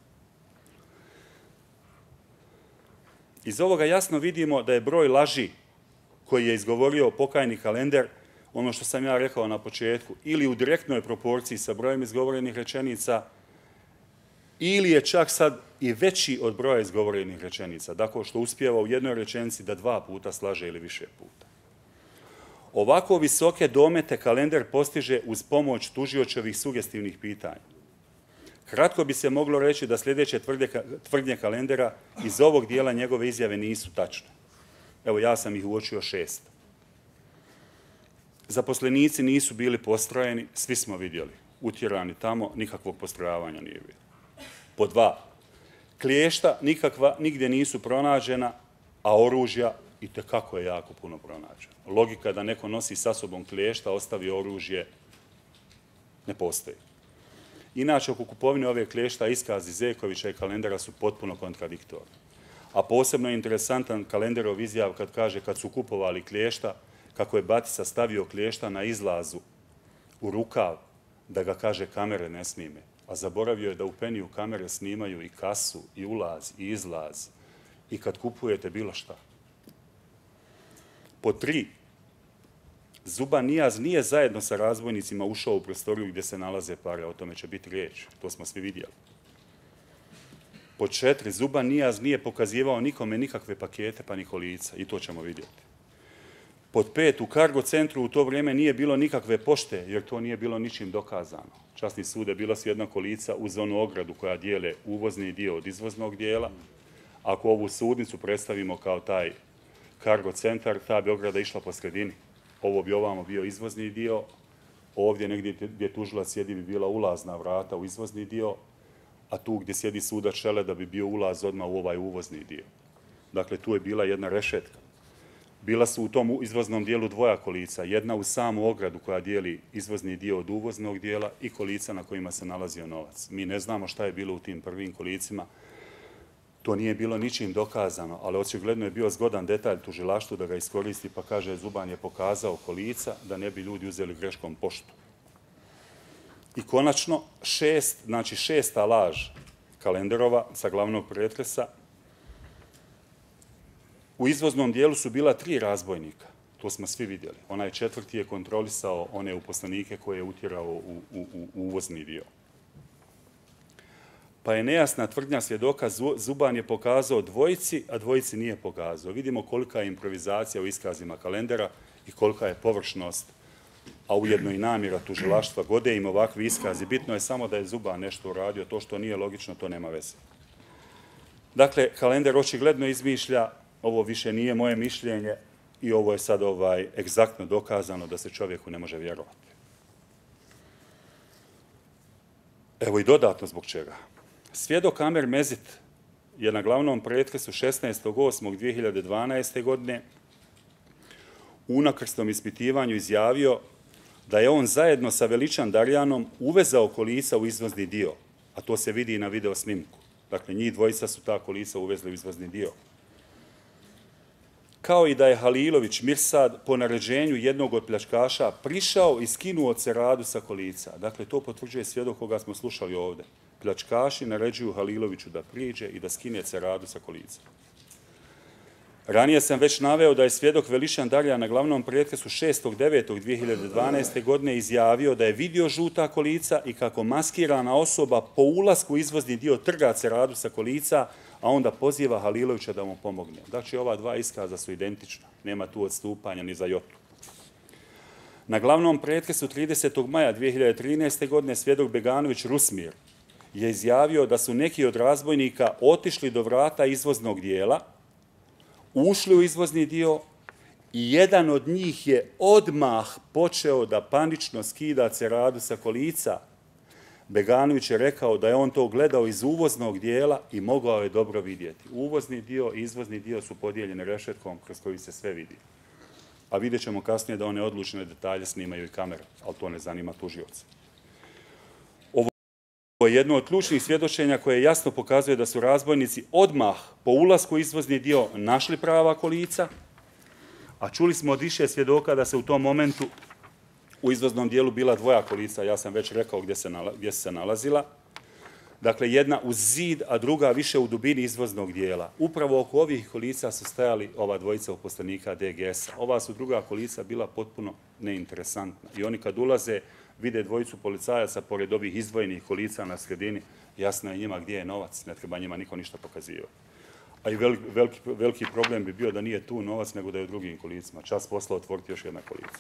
Iz ovoga jasno vidimo da je broj laži koji je izgovorio pokajnik Kalender, ono što sam ja rekao na početku, ili u direktnoj proporciji sa brojem izgovorenih rečenica, ili je čak sad i veći od broja izgovorenih rečenica, dakle što uspijeva u jednoj rečenici da 2 puta slaže ili više puta. Ovako visoke domete Kalender postiže uz pomoć tužiočevih sugestivnih pitanja. Kratko bi se moglo reći da sljedeće tvrdnje Kalendera iz ovog dijela njegove izjave nisu tačne. Evo, ja sam ih uočio 6. Zaposlenici nisu bili postrojeni, svi smo vidjeli. Utjerani tamo, nikakvog postrojavanja nije bilo. Po 2. Kliješta nikakva nigdje nisu pronađena, a oružja itekako je jako puno pronađeno. Logika da neko nosi sa sobom kliješta, ostavi oružje, ne postoji. Inače, oko kupovine ove kliješta, iskazi Zekovića i Kalendera su potpuno kontradiktorni. A posebno je interesantan Kalenderov izjav kad kaže kad su kupovali kliješta, kako je Batica stavio kliješta na izlazu u rukav, da ga kaže kamere ne snime. A zaboravio je da u Peniju kamere snimaju i kasu, i ulaz, i izlaz. I kad kupujete bilo šta. Po 3. Zuban Nijaz nije zajedno sa razbojnicima ušao u prostoriju gdje se nalaze pare, o tome će biti riječ, to smo svi vidjeli. Pod 4, Zuban Nijaz nije pokazivao nikome nikakve pakete pa ni kolica, i to ćemo vidjeti. Pod 5, u Cargo centru u to vrijeme nije bilo nikakve pošte, jer to nije bilo ničim dokazano. Časni sude, bila su jedna kolica uz onu ogradu koja dijele uvozni dio od izvoznog dijela. Ako ovu sudnicu predstavimo kao taj Cargo centar, ta bi ograda išla po sredini. Ovo bi ovamo bio izvozni dio, ovdje negdje gdje tužilac sjedi bi bila ulazna vrata u izvozni dio, a tu gdje sjedi sudac Šeleda bi bio ulaz odmah u ovaj uvozni dio. Dakle, tu je bila jedna rešetka. Bila su u tom izvoznom dijelu dvoja kolica, jedna u samu ogradu koja dijeli izvozni dio od uvoznog dijela i kolica na kojima se nalazio novac. Mi ne znamo šta je bilo u tim prvim kolicima, to nije bilo ničim dokazano, ali očigledno je bio zgodan detalj tužilaštvu da ga iskoristi, pa kaže Zuban je pokazao kolica da ne bi ljudi uzeli greškom poštu. I konačno, šesta laž Kalenderova sa glavnog pretresa. U izvoznom dijelu su bila 3 razbojnika, to smo svi vidjeli. Onaj 4. je kontrolisao one uposlenike koje je utjerao u uvozni dio. Pa je nejasna tvrdnja svjedoka, Zuban je pokazao dvojici, a dvojici nije pokazao. Vidimo kolika je improvizacija u iskazima Kalendera i kolika je površnost, a ujedno i namjera tužilaštva. Gode im ovakvi iskazi. Bitno je samo da je Zuban nešto uradio, to što nije logično, to nema veze. Dakle, Kalender očigledno izmišlja, ovo više nije moje mišljenje i ovo je sad egzaktno dokazano da se čovjeku ne može vjerovati. Evo i dodatno zbog čega. Svjedok Amer Mezit je na glavnom pretresu 16.8.2012. godine u unakrsnom ispitivanju izjavio da je on zajedno sa Veličan Darjanom uvezao kolica u izvozni dio, a to se vidi i na video snimku. Dakle, njih dvojica su ta kolica uvezli u izvozni dio. Kao i da je Halilović Mirsad po naređenju jednog od pljačkaša prišao i skinuo ceradu sa kolica. Dakle, to potvrđuje svjedok koga smo slušali ovdje. Pljačkaši naređuju Haliloviću da priđe i da skine ceradu sa kolica. Ranije sam već naveo da je svjedok Velišan Darjan na glavnom pretresu 6.9.2012. godine izjavio da je vidio žuta kolica i kako maskirana osoba po ulasku u izvozni dio trga ceradu sa kolica, a onda poziva Halilovića da mu pomogne. Znači, ova 2 iskaza su identična. Nema tu odstupanja ni za jotu. Na glavnom pretresu 30. maja 2013. godine svjedok Beganović Rusmir je izjavio da su neki od razbojnika otišli do vrata izvoznog dijela, ušli u izvozni dio i jedan od njih je odmah počeo da panično skida ceradu sa kolica. Beganović je rekao da je on to gledao iz uvoznog dijela i mogao je dobro vidjeti. Uvozni dio i izvozni dio su podijeljeni rešetkom kroz koji se sve vidi. A vidjet ćemo kasnije da one odlučne detalje snimaju i kamere, ali to ne zanima tužioca. Ovo je jedno od ključnih svjedočenja koje jasno pokazuje da su razbojnici odmah po ulasku u izvozni dio našli prava kolica, a čuli smo od više svjedoka da se u tom momentu u izvoznom dijelu bila 2 kolica, ja sam već rekao gdje su se nalazila. Dakle, jedna uz zid, a druga više u dubini izvoznog dijela. Upravo oko ovih kolica su stajali ova dvojica uposlenika DGS-a. Ova su druga kolica bila potpuno neinteresantna. I oni kad ulaze, vide dvojicu policajaca pored ovih izdvojenih kolica na sredini, jasno je njima gdje je novac, ne treba njima niko ništa pokazivati. A i veliki problem bi bio da nije tu novac, nego da je u drugim kolicima. Čas posla otvoriti još jedna kolica.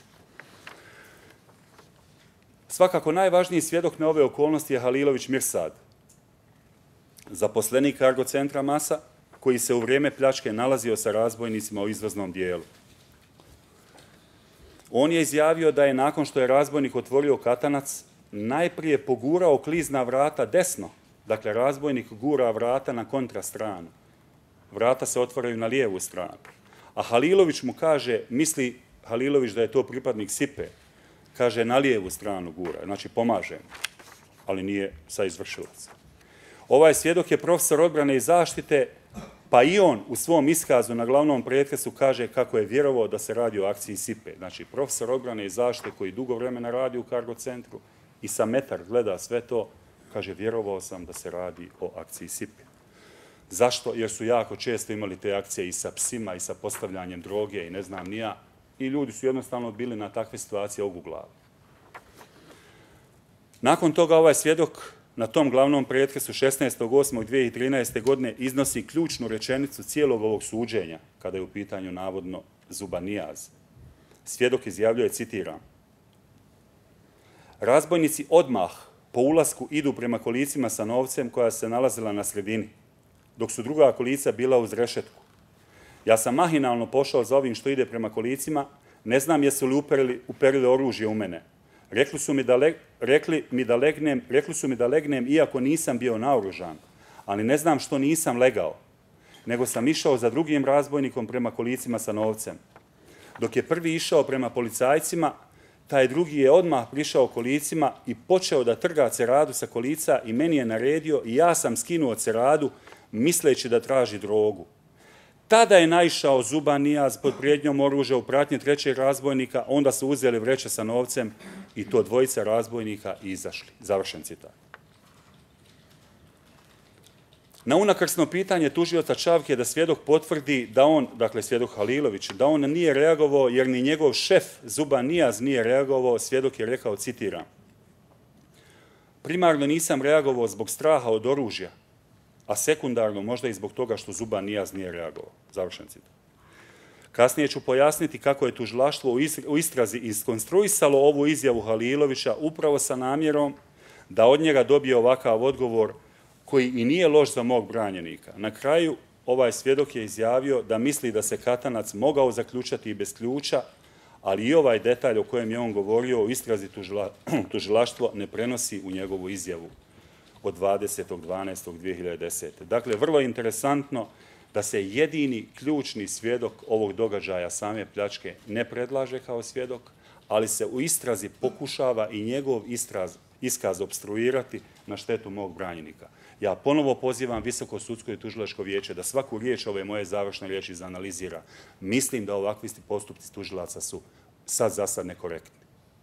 Svakako najvažniji svjedok na ove okolnosti je Halilović Mirsad, zaposlenik Cargo centra Masa, koji se u vrijeme pljačke nalazio sa razbojnicima u izvoznom dijelu. On je izjavio da je nakon što je razbojnik otvorio katanac, najprije pogurao klizna vrata desno, dakle razbojnik gura vrata na kontrastranu. Vrata se otvaraju na lijevu stranu. A Halilović mu kaže, misli Halilović da je to pripadnik Sipe, kaže na lijevu stranu gura, znači pomaže mu, ali nije sa izvršilaca. Ovaj svjedok je profesor odbrane i zaštite, pa i on u svom iskazu na glavnom pretresu kaže kako je vjerovao da se radi o akciji Sipe. Znači, profesor odbrane i zaštite koji dugo vremena radi u Cargo centru i sa metar gleda sve to, kaže vjerovao sam da se radi o akciji Sipe. Zašto? Jer su jako često imali te akcije i sa psima i sa postavljanjem droge i ne znam ni ja. i ljudi su jednostavno bili na takve situacije oguglavi. Nakon toga ovaj svjedok na tom glavnom pretresu 16.8.2013. godine iznosi ključnu rečenicu cijelog ovog suđenja, kada je u pitanju navodno Zuban Nijaz. Svjedok izjavljuje, citiram: razbojnici odmah po ulasku idu prema kolicima sa novcem koja se nalazila na sredini, dok su druga kolica bila uz rešetku. Ja sam mahinalno pošao za ovim što ide prema kolicima, ne znam jesu li uperili oružje u mene. Rekli su mi da legnem iako nisam bio naoružan, ali ne znam što nisam legao, nego sam išao za drugim razbojnikom prema kolicima sa novcem. Dok je prvi išao prema policajcima, taj drugi je odmah prišao kolicima i počeo da trga ceradu sa kolica i meni je naredio i ja sam skinuo ceradu misleći da traži drogu. Tada je naišao Zuban Nijaz pod prijetnjom oružja u pratnji trećeg razbojnika, onda su uzeli vreće sa novcem i to dvojica razbojnika i izašli. Završen citat. Na unakrsno pitanje tužioca Čavke da svjedok potvrdi da on, dakle svjedok Halilović, da on nije reagovao jer ni njegov šef Zuban Nijaz nije reagovao, svjedok je rekao, citiram: primarno nisam reagovao zbog straha od oružja, a sekundarno možda i zbog toga što Zuban Nijaz nije reagovao. Završen citat. Kasnije ću pojasniti kako je tužilaštvo u istrazi iskonstruisalo ovu izjavu Halilovića upravo sa namjerom da od njega dobije ovakav odgovor koji i nije loš za mog branjenika. Na kraju, ovaj svjedok je izjavio da misli da se katanac mogao zaključati i bez ključa, ali i ovaj detalj o kojem je on govorio o istrazi tužilaštvo ne prenosi u njegovu izjavu od 20.12.2010. Dakle, vrlo je interesantno da se jedini ključni svjedok ovog događaja same pljačke ne predlaže kao svjedok, ali se u istrazi pokušava i njegov iskaz opstruirati na štetu mog branjenika. Ja ponovo pozivam Visoko sudsko i tužilačko vijeće da svaku riječ ove moje završne riječi izanalizira. Mislim da ovakvi postupci tužilaca su sad za sad nekorektni.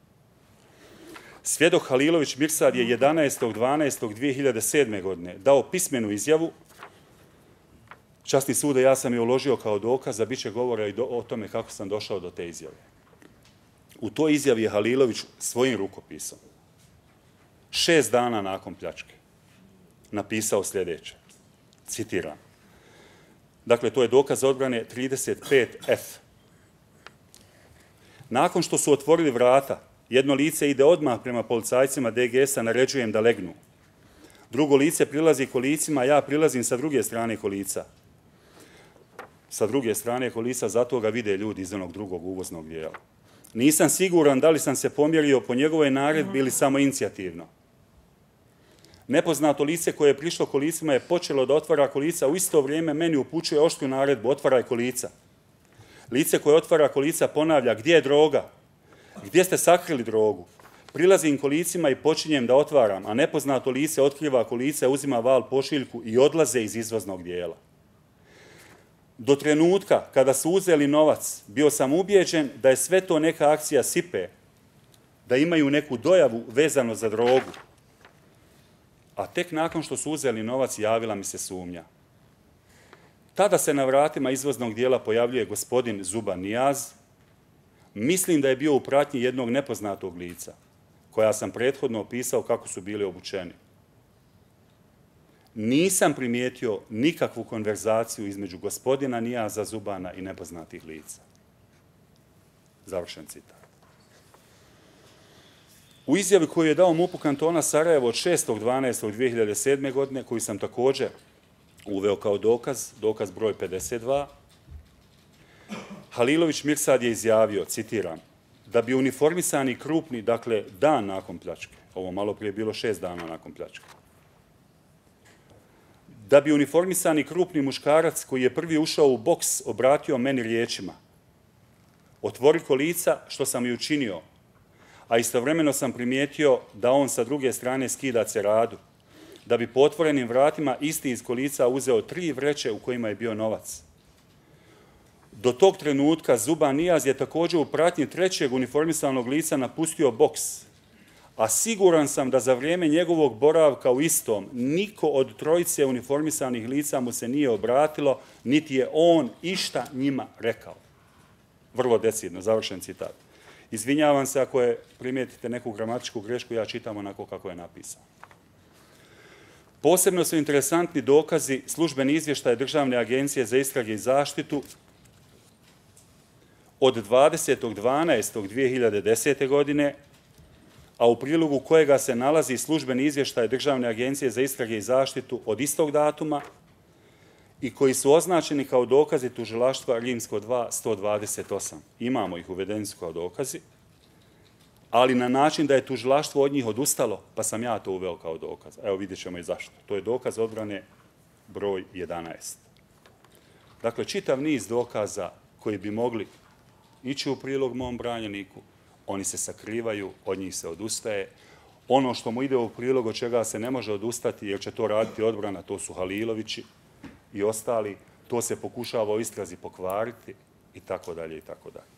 Svjedok Halilović Mirsad je 11.12.2007. godine dao pismenu izjavu. Časni sude, ja sam je uložio kao dokaz, a bit će govora i o tome kako sam došao do te izjave. U toj izjavi je Halilović svojim rukopisom 6 dana nakon pljačke napisao sljedeće, citiram. Dakle, to je dokaz odbrane 35F. Nakon što su otvorili vrata, jedno lice ide odmah prema policajcima DGS-a, naređujem da legnu. Drugo lice prilazi kolicima, ja prilazim sa druge strane kolica. Sa druge strane kolica, zato ga vide ljudi iz onog drugog uvoznog dijela. Nisam siguran da li sam se pomjerio po njegovoj naredbi ili samo inicijativno. Nepoznato lice koje je prišlo kolicima je počelo da otvara kolica, u isto vrijeme meni upućuje oštru naredbu, otvaraj kolica. Lice koje otvara kolica ponavlja, gdje je droga? Gdje ste sakrili drogu? Prilazim kolicima i počinjem da otvaram, a nepoznato lice otkriva kolice, uzima val pošiljku i odlaze iz izvoznog dijela. Do trenutka kada su uzeli novac, bio sam ubijeđen da je sve to neka akcija SIPE, da imaju neku dojavu vezano za drogu. A tek nakon što su uzeli novac, javila mi se sumnja. Tada se na vratima izvoznog dijela pojavljuje gospodin Zuban Nijaz. Mislim da je bio u pratnji jednog nepoznatog lica, koja sam prethodno opisao kako su bili obučeni. Nisam primijetio nikakvu konverzaciju između gospodina Nijaza Zubana i nepoznatih lica. Završen citat. U izjavi koju je dao MUP-u kantona Sarajevo od 6.12.2007. godine, koju sam također uveo kao dokaz broj 52, Halilović Mirsad je izjavio, citiram, da bi uniformisani krupni, dakle dan nakon pljačke, ovo malo prije bilo 6 dana nakon pljačke, da bi uniformisani krupni muškarac koji je prvi ušao u boks obratio meni riječima: otvori kolica, što sam i učinio, a istovremeno sam primijetio da on sa druge strane skida ceradu, da bi po otvorenim vratima isti iz kolica uzeo 3 vreće u kojima je bio novac. Do tog trenutka Zuban Nijaz je također u pratnji trećeg uniformisanog lica napustio boks, a siguran sam da za vrijeme njegovog boravka u istom niko od trojice uniformisanih lica mu se nije obratilo, niti je on išta njima rekao. Vrlo decidno, završen citat. Izvinjavam se ako primijetite neku gramatičku grešku, ja čitam onako kako je napisano. Posebno su interesantni dokazi službeni izvještaje Državne agencije za istrage i zaštitu od 20.12.2010. godine, a u prilogu kojega se nalazi službeni izvještaj Državne agencije za istrage i zaštitu od istog datuma i koji su označeni kao dokazi tužilaštva Rimsko 2 128. Imamo ih u evidenciji kao dokazi, ali na način da je tužilaštvo od njih odustalo, pa sam ja to uveo kao dokaz. Evo vidjet ćemo i zašto. To je dokaz odbrane broj 11. Dakle, čitav niz dokaza koji bi mogli ići u prilog mom branjeniku, oni se sakrivaju, od njih se odustaje. Ono što mu ide u prilog, od čega se ne može odustati, jer će to raditi odbrana, to su Halilovići i ostali, to se pokušava u istrazi pokvariti i tako dalje i tako dalje.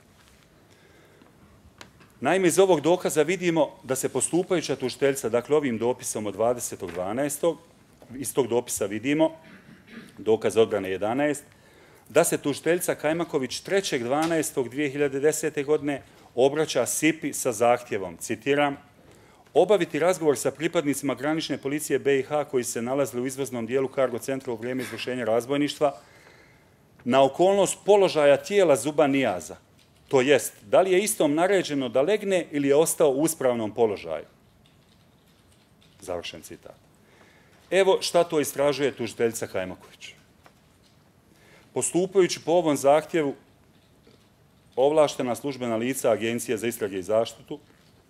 Naime, iz ovog dokaza vidimo da se postupajuća tužiteljca, dakle ovim dopisom od 20.12. iz tog dopisa vidimo, dokaz odbrane 11, da se tužiteljca Kajmaković 3.12.2010. godine obraća SIP-i sa zahtjevom, citiram, obaviti razgovor sa pripadnicima granične policije BiH koji se nalazili u izvoznom dijelu Cargo centra u vrijeme izvršenja razbojništva na okolnost položaja tijela Zuba Nijaza. To jest, da li je istom naređeno da legne ili je ostao u uspravnom položaju. Završen citat. Evo šta to istražuje tužiteljica Kajmaković. Postupajući po ovom zahtjevu, ovlaštena službena lica Agencije za istrage i zaštitu,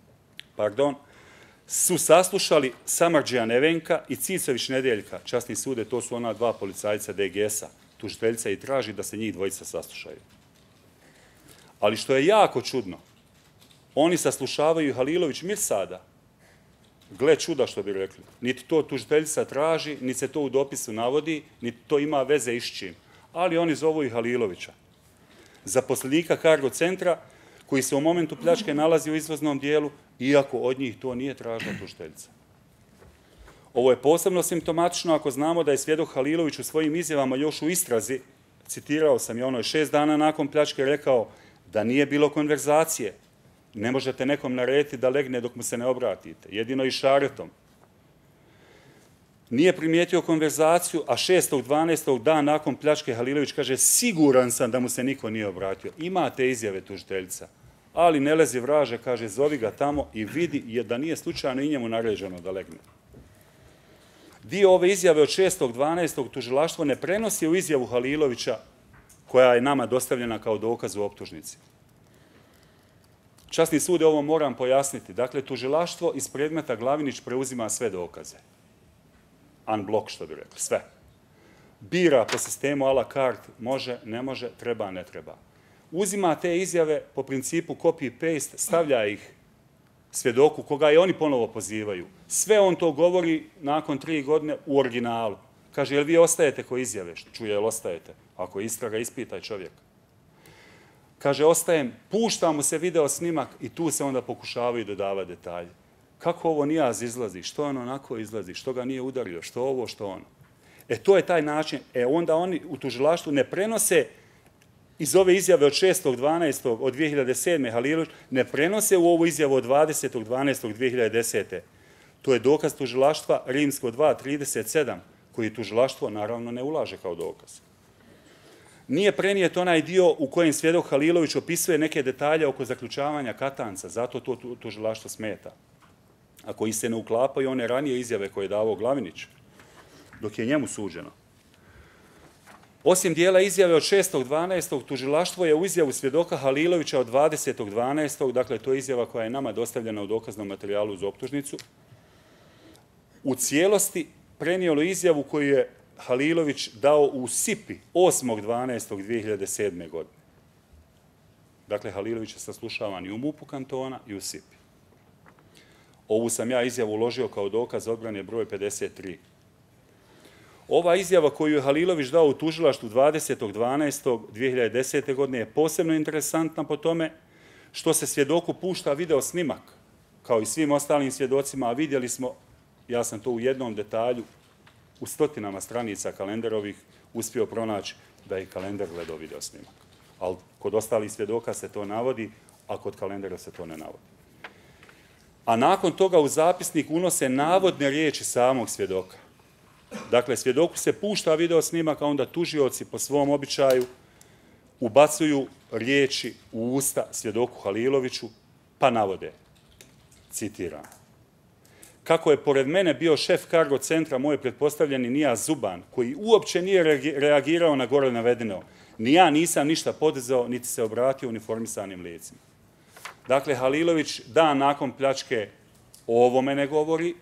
su saslušali Samardžija Nevenka i Cicović Nedeljka, časni sude, to su ona dva policajca DGS-a. Tužiteljica i traži da se njih dvojica saslušaju. Ali što je jako čudno, oni saslušavaju Halilović Mirsada. Gle čuda što bi rekli. Niti to tužiteljica traži, niti se to u dopisu navodi, niti to ima veze i s čim. Ali oni zovu i Halilovića. Zaposlenika Cargo centra, koji se u momentu pljačke nalazi u izvoznom dijelu, iako od njih to nije tražila tužiteljica. Ovo je posebno simptomatično ako znamo da je svjedok Halilović u svojim izjavama još u istrazi, citirao sam je ono 6 dana nakon pljačke rekao da nije bilo konverzacije. Ne možete nekom narediti da legne dok mu se ne obratite. Jedino i šaretom. Nije primijetio konverzaciju, a 6.12. dan nakon pljačke Halilović kaže siguran sam da mu se niko nije obratio. Imate izjave tužiteljica. Ali ne lezi vraže, kaže zovi ga tamo i vidi da nije slučajno i njemu naređeno da legne. Dio ove izjave od 6.12. tužilaštvo ne prenosi u izjavu Halilovića koja je nama dostavljena kao dokaz u optužnici. Časni sud, ovo moram pojasniti. Dakle, tužilaštvo iz predmeta Glavinić preuzima sve dokaze. Unblock, što bi rekli, sve. Bira po sistemu a la carte, može, ne može, treba, ne treba. Uzima te izjave po principu copy-paste, stavlja ih svjedoku koga i oni ponovo pozivaju. Sve on to govori nakon 3 godine u originalu. Kaže, jel vi ostajete ko izjave? Čuje, jel ostajete? Ako je istraga, ispitaj čovjek. Kaže, ostajem, pušta mu se video snimak i tu se onda pokušavaju dodavati detalje. Kako ovo Nijaz izlazi? Što on onako izlazi? Što ga nije udario? Što ovo, što ono? To je taj način. Onda oni u tužilaštvu ne prenose iz ove izjave od 6.12. od 2007. Halilović, ne prenose u ovu izjavu od 20.12.2010. To je dokaz tužilaštva Rimsko 2.37, koji tužilaštvo naravno ne ulaže kao dokaz. Nije prenijet onaj dio u kojem svjedok Halilović opisuje neke detalje oko zaključavanja katanca, zato to tužilaštvo smeta. A koji se ne uklapaju one ranije izjave koje je davao Glavinić, dok je njemu suđeno. Osim dijela izjave od 6.12. tužilaštvo je u izjavu svjedoka Halilovića od 20.12. dakle to je izjava koja je nama dostavljena u dokaznom materijalu uz optužnicu, u cijelosti prenijelo izjavu koju je Halilović dao u SIP-i 8.12.2007. godine. Dakle, Halilović je saslušavan i u MUP-u kantona i u SIP-i. Ovu sam ja izjavu uložio kao dokaz odbrane broj 53. Ova izjava koju je Halilović dao u tužilaštvu 20.12.2010. godine je posebno interesantna po tome što se svjedoku pušta video snimak, kao i svim ostalim svjedocima, a vidjeli smo, ja sam to u jednom detalju, u stotinama stranica kalendarovih uspio pronaći da je kalendar gledao video snimak. ali kod ostalih svjedoka se to navodi, a kod kalendera se to ne navodi. A nakon toga u zapisnik unose navodne riječi samog svjedoka. Dakle, svjedoku se pušta video snimak, a onda tužioci po svom običaju ubacuju riječi u usta svjedoku Haliloviću, pa navode, citiram, kako je pored mene bio šef Cargo centra, moj pretpostavljeni Nijaz Zuban, koji uopće nije reagirao na gore navedeno. Ni ja nisam ništa poduzeo, niti se obratio uniformisanim licima. Dakle, Halilović dan nakon pljačke o ovome ne govori,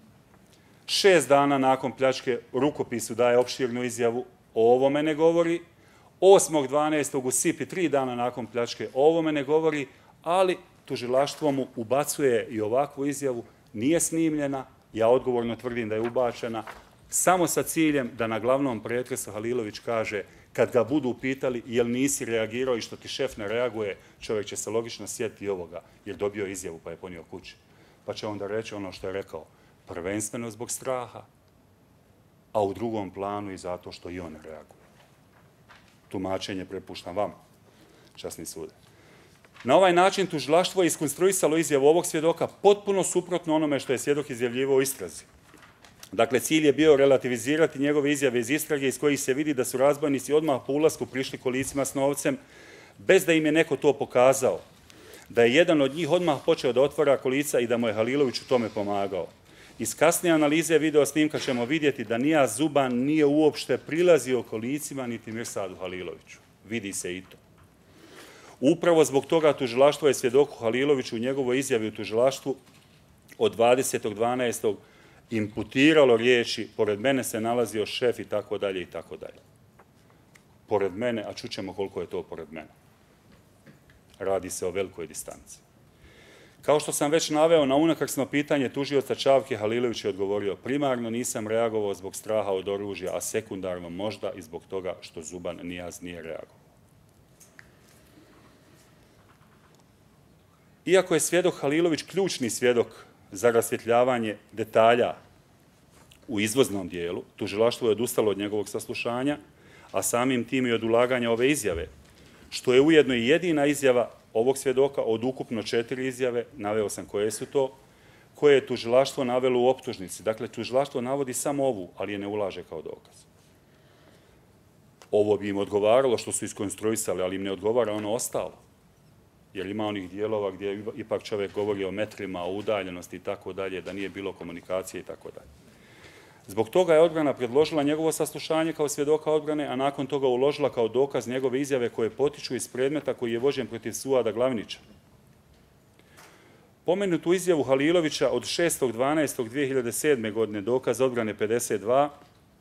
6 dana nakon pljačke rukopisu daje opširnu izjavu, o ovome ne govori, 8.12. u Sipi 3 dana nakon pljačke o ovome ne govori, ali tužilaštvo mu ubacuje i ovakvu izjavu, nije snimljena, ja odgovorno tvrdim da je ubačena, samo sa ciljem da na glavnom pretresu Halilović kaže, kad ga budu pitali jel nisi reagirao i što ti šef ne reaguje, čovjek će se logično sjetiti ovoga, jer dobio izjavu pa je ponio kući. Pa će onda reći ono što je rekao, prvenstveno zbog straha, a u drugom planu i zato što i on reaguje. Tumačenje prepuštam vam, časni sude. Na ovaj način tužilaštvo je iskonstruisalo izjavu ovog svjedoka potpuno suprotno onome što je svjedok izjavljivao u istrazi. Dakle, cilj je bio relativizirati njegove izjave iz istrage iz kojih se vidi da su razbojnici odmah po ulasku prišli kolicima s novcem, bez da im je neko to pokazao, da je jedan od njih odmah počeo da otvara kolica i da mu je Halilović u tome pomagao. Iz kasnije analize video snimka ćemo vidjeti da Nijaz Zuban nije uopšte prilazio kolicima niti Mirsadu Haliloviću. Vidi se i to. Upravo zbog toga tužilaštvo je svjedoku Haliloviću u njegovoj izjavi u tužilaštvu od 20.12. imputiralo riječi, pored mene se nalazio šef i tako dalje i tako dalje. Pored mene, a čućemo koliko je to pored mene. Radi se o velikoj distanci. Kao što sam već naveo, na unakrsno pitanje tužioca Čavke Halilović je odgovorio, primarno nisam reagovao zbog straha od oružja, a sekundarno možda i zbog toga što Zuban Nijaz nije reagovao. Iako je svjedok Halilović ključni svjedok za rasvjetljavanje detalja u izvoznom dijelu, tužilaštvo je odustalo od njegovog saslušanja, a samim tim i od ulaganja ove izjave, što je ujedno i jedina izjava ovog svjedoka od ukupno 4 izjave, naveo sam koje su to, koje je tužilaštvo navelo u optužnici. Dakle, tužilaštvo navodi samo ovu, ali je ne ulaže kao dokaz. Ovo bi im odgovaralo što su iskonstruisali, ali im ne odgovara ono ostalo. Jer ima onih dijelova gdje ipak čovjek govori o metrima, o udaljenosti i tako dalje, da nije bilo komunikacije i tako dalje. Zbog toga je odbrana predložila njegovo saslušanje kao svjedoka odbrane, a nakon toga uložila kao dokaz njegove izjave koje potiču iz predmeta koji je vođen protiv Suada Glavnića. Pomenutu izjavu Halilovića od 6.12.2007. godine, dokaz odbrane 52,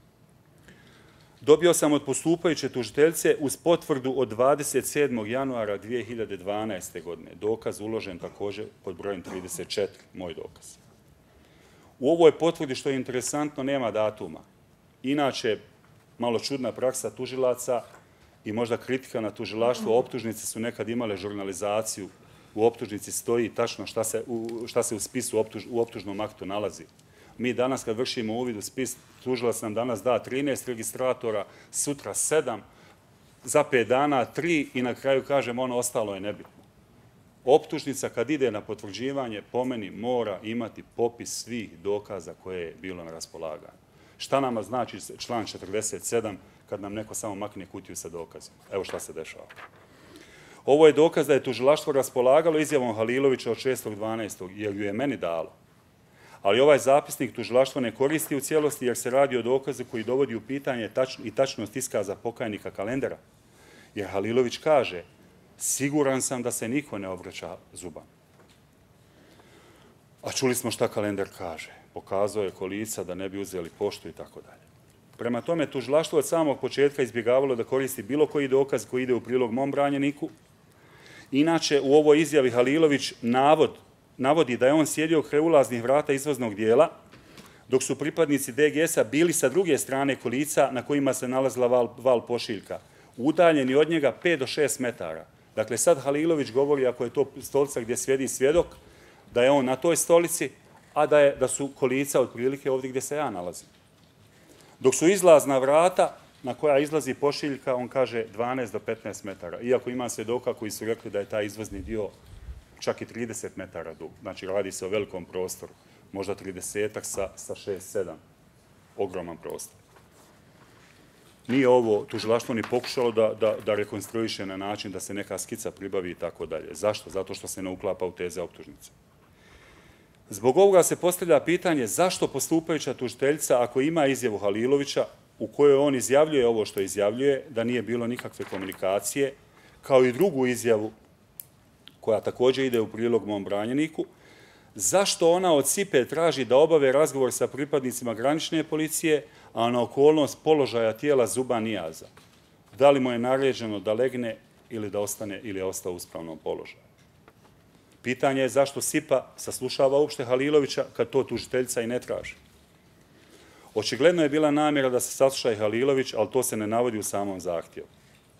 dobio sam od postupajuće tužiteljice uz potvrdu od 27. januara 2012. godine. Dokaz uložen također pod brojem 34, moj dokaz. U ovoj potvrdi, što je interesantno, nema datuma. Inače, malo čudna praksa tužilaca i možda kritika na tužilaštvo, optužnice su nekad imale žurnalizaciju. U optužnici stoji tačno šta se u spisu u optužnom aktu nalazi. Mi danas kad vršimo uvid u spis, tužilac nam danas da 13 registratora, sutra 7, za 5 dana 3 i na kraju kažem ono ostalo je nebitno. Optužnica kad ide na potvrđivanje, po meni mora imati popis svih dokaza koje je bilo na raspolaganju. Šta nama znači član 47 kad nam neko samo makne kutiju sa dokazima? Evo šta se dešava. Ovo je dokaz da je tužilaštvo raspolagalo izjavom Halilovića od 6.12. jer ju je meni dalo. Ali ovaj zapisnik tužilaštvo ne koristi u cijelosti jer se radi o dokazu koji dovodi u pitanje i tačnost iskaza pokajnika kalendera. Jer Halilović kaže, siguran sam da se niko ne obraća Zubanu. A čuli smo šta kalendar kaže. Pokazao je kolica da ne bi uzeli poštu i tako dalje. Prema tome, tužilaštvo od samog početka izbjegavalo da koristi bilo koji dokaz koji ide u prilog mom branjeniku. Inače, u ovoj izjavi Halilović navodi da je on sjedio kraj ulaznih vrata izvoznog dijela, dok su pripadnici DGS-a bili sa druge strane kolica na kojima se nalazila val pošiljka, udaljeni od njega 5 do 6 metara. Dakle, sad Halilović govori, ako je to stolica gdje sjedi svjedok, da je on na toj stolici, a da su kolica otprilike ovdje gdje se ja nalazim. Dok su izlazna vrata na koja izlazi pošiljka, on kaže 12 do 15 metara. Iako ima svjedoka koji su rekli da je taj izvozni dio čak i 30 metara dug. Znači, radi se o velikom prostoru. Možda 30-ak sa 6-7. Ogroman prostor. Nije ovo tužilaštvo ni pokušalo da rekonstruiše na način da se neka skica pribavi i tako dalje. Zašto? Zato što se ne uklapa u teze optužnice. Zbog ovoga se postavlja pitanje zašto postupajuća tužiteljica, ako ima izjavu Halilovića u kojoj on izjavljuje ovo što izjavljuje, da nije bilo nikakve komunikacije, kao i drugu izjavu koja također ide u prilog mom branjeniku, zašto ona od SIPE traži da obave razgovor sa pripadnicima granične policije, a na okolnost položaja tijela Zuba Nijaza? Da li mu je naređeno da legne ili da ostane ili je ostao u uspravnom položaju? Pitanje je zašto SIPA saslušava uopšte Halilovića kad to tužiteljica i ne traži. Očigledno je bila namjera da se sasluša i Halilović, ali to se ne navodi u samom zahtjevu.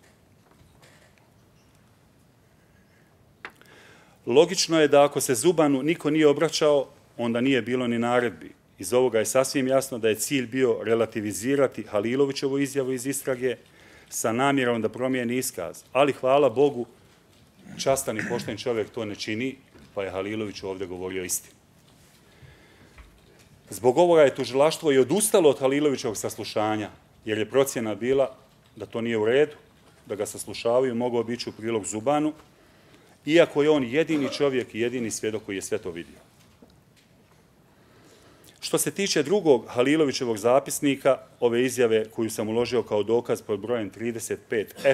Logično je da ako se Zubanu niko nije obraćao, onda nije bilo ni naredbi. Iz ovoga je sasvim jasno da je cilj bio relativizirati Halilovićevu izjavu iz istrage sa namjerom da promijeni iskaz. Ali hvala Bogu, častan i pošten čovjek to ne čini, pa je Halilović ovdje govorio istinu. Zbog ovoga je tužilaštvo i odustalo od Halilovićevog saslušanja, jer je procjena bila da to nije u redu, da ga saslušavaju, mogao bi ići u prilog Zubanu, iako je on jedini čovjek i jedini svjedok koji je sve to vidio. Što se tiče drugog Halilovićevog zapisnika, ove izjave koju sam uložio kao dokaz pod brojem 35F,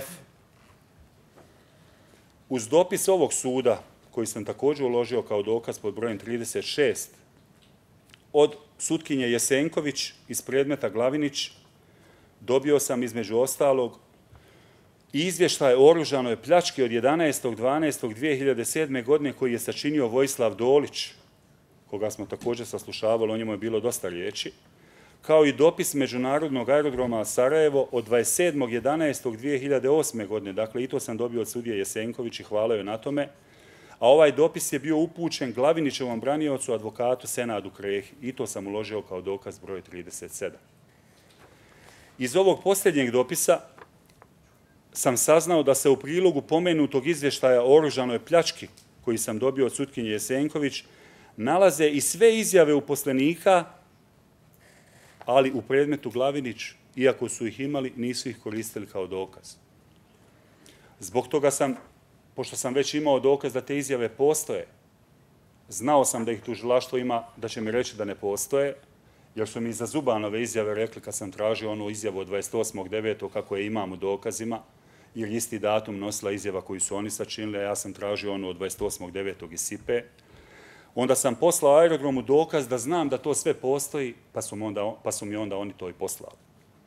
uz dopis ovog suda, koji sam također uložio kao dokaz pod brojem 36, od sutkinje Jesenković iz predmeta Glavinić, dobio sam između ostalog i izvještaj o oružanoj pljački od 11.12.2007. godine koji je sačinio Vojislav Dolić, koga smo također saslušavali, o njemu je bilo dosta riječi, kao i dopis Međunarodnog aerodroma Sarajevo od 27.11.2008. godine. Dakle, i to sam dobio od sudije Jesenković i hvala joj na tome. A ovaj dopis je bio upućen Glavinićevom braniocu, advokatu Senadu Krehi. I to sam uložio kao dokaz broj 37. Iz ovog posljednjeg dopisa sam saznao da se u prilogu pomenutog izvještaja o oružanoj pljački, koji sam dobio od sutkinje Jesenković, nalaze i sve izjave uposlenika, ali u predmetu Glavinić, iako su ih imali, nisu ih koristili kao dokaz. Zbog toga sam, pošto sam već imao dokaz da te izjave postoje, znao sam da ih tužilaštvo ima, da će mi reći da ne postoje, jer su mi za Zubanove izjave rekli kad sam tražio onu izjavu od 28.9. kako je imam u dokazima, jer isti datum nosila izjava koju su oni sačinili, a ja sam tražio onu od 28.9. iz SIPE. Onda sam poslao aerodromu dokaz da znam da to sve postoji, pa su mi onda oni to i poslali.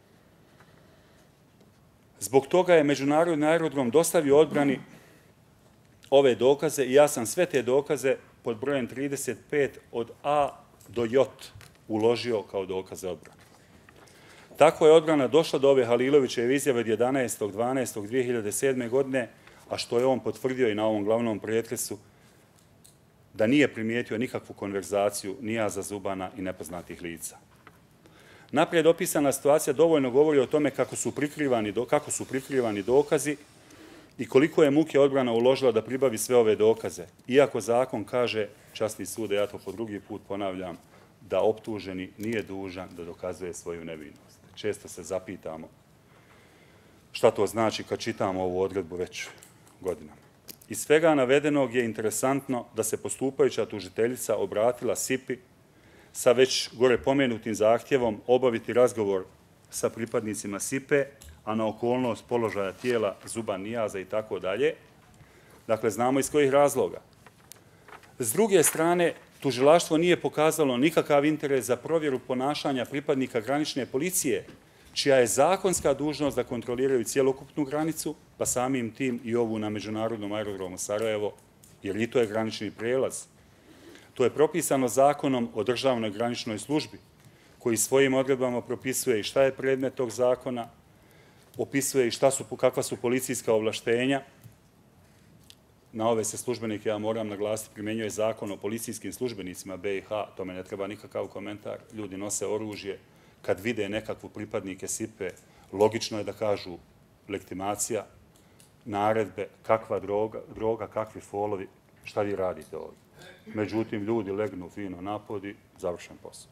Zbog toga je Međunarodni aerodrom dostavio odbrani ove dokaze i ja sam sve te dokaze pod brojem 35 od A do J uložio kao dokaze odbrane. Tako je odbrana došla do ove Halilovićeve izjave od 11.12.2007. godine, a što je on potvrdio i na ovom glavnom pretresu, da nije primijetio nikakvu konverzaciju Nijaza, Zubana i nepoznatih lica. Naprijed opisana situacija dovoljno govori o tome kako su prikrivani dokazi i koliko je muke odbrana uložila da pribavi sve ove dokaze. Iako zakon kaže, časni sud, ja to po drugi put ponavljam, da optuženi nije dužan da dokazuje svoju nevinost. Često se zapitamo šta to znači kad čitamo ovu odredbu već godinama. Iz svega navedenog je interesantno da se postupajuća tužiteljica obratila SIPI sa već gore pomenutim zahtjevom obaviti razgovor sa pripadnicima SIPE, a na okolnost položaja tijela Zuban Nijaza i tako dalje. Dakle, znamo iz kojih razloga. S druge strane, tužilaštvo nije pokazalo nikakav interes za provjeru ponašanja pripadnika granične policije, čija je zakonska dužnost da kontroliraju cjelokupnu granicu, pa samim tim i ovu na Međunarodnom aerodromu Sarajevo, jer i to je granični prijelaz. To je propisano zakonom o državnoj graničnoj službi, koji svojim odredbama propisuje i šta je predmet tog zakona, opisuje i kakva su policijska ovlaštenja. Na ove se službenike, ja moram naglasiti, primjenjuje zakon o policijskim službenicima BiH, tome ne treba nikakav komentar. Ljudi nose oružje, kad vide nekakvu pripadnike SIPE, Logično je da kažu legitimacija, naredbe, kakva droga, kakvi folovi, šta vi radite ovdje. Međutim, ljudi legnu fino napodi, završen posao.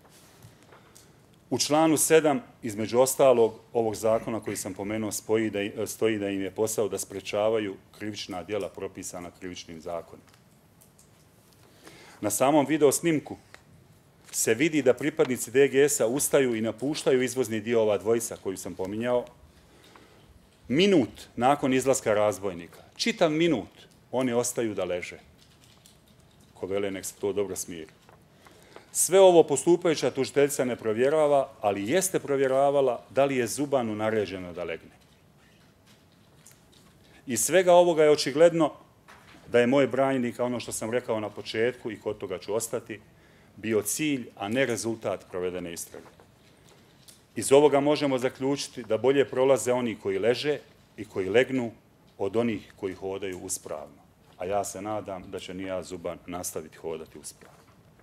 U članu 7, između ostalog, ovog zakona koji sam pomenuo, stoji da im je posao da sprečavaju krivična djela propisana krivičnim zakonom. Na samom video snimku se vidi da pripadnici DGS-a ustaju i napuštaju izvozni dio ova dvojica koju sam pominjao, minut nakon izlaska razbojnika. Čitav minut oni ostaju da leže. Ko vele, nek se to dobro smiri. Sve ovo postupajuća tužiteljica ne provjerava, ali jeste provjeravala da li je Zubanu naređeno da legne. Iz svega ovoga je očigledno da je moj branjenik, ono što sam rekao na početku i kod toga ću ostati, bio cilj, a ne rezultat provedene istrage. Iz ovoga možemo zaključiti da bolje prolaze oni koji leže i koji legnu od onih koji hodaju uspravno. A ja se nadam da će Nijaz Zuban nastaviti hodati uspravno.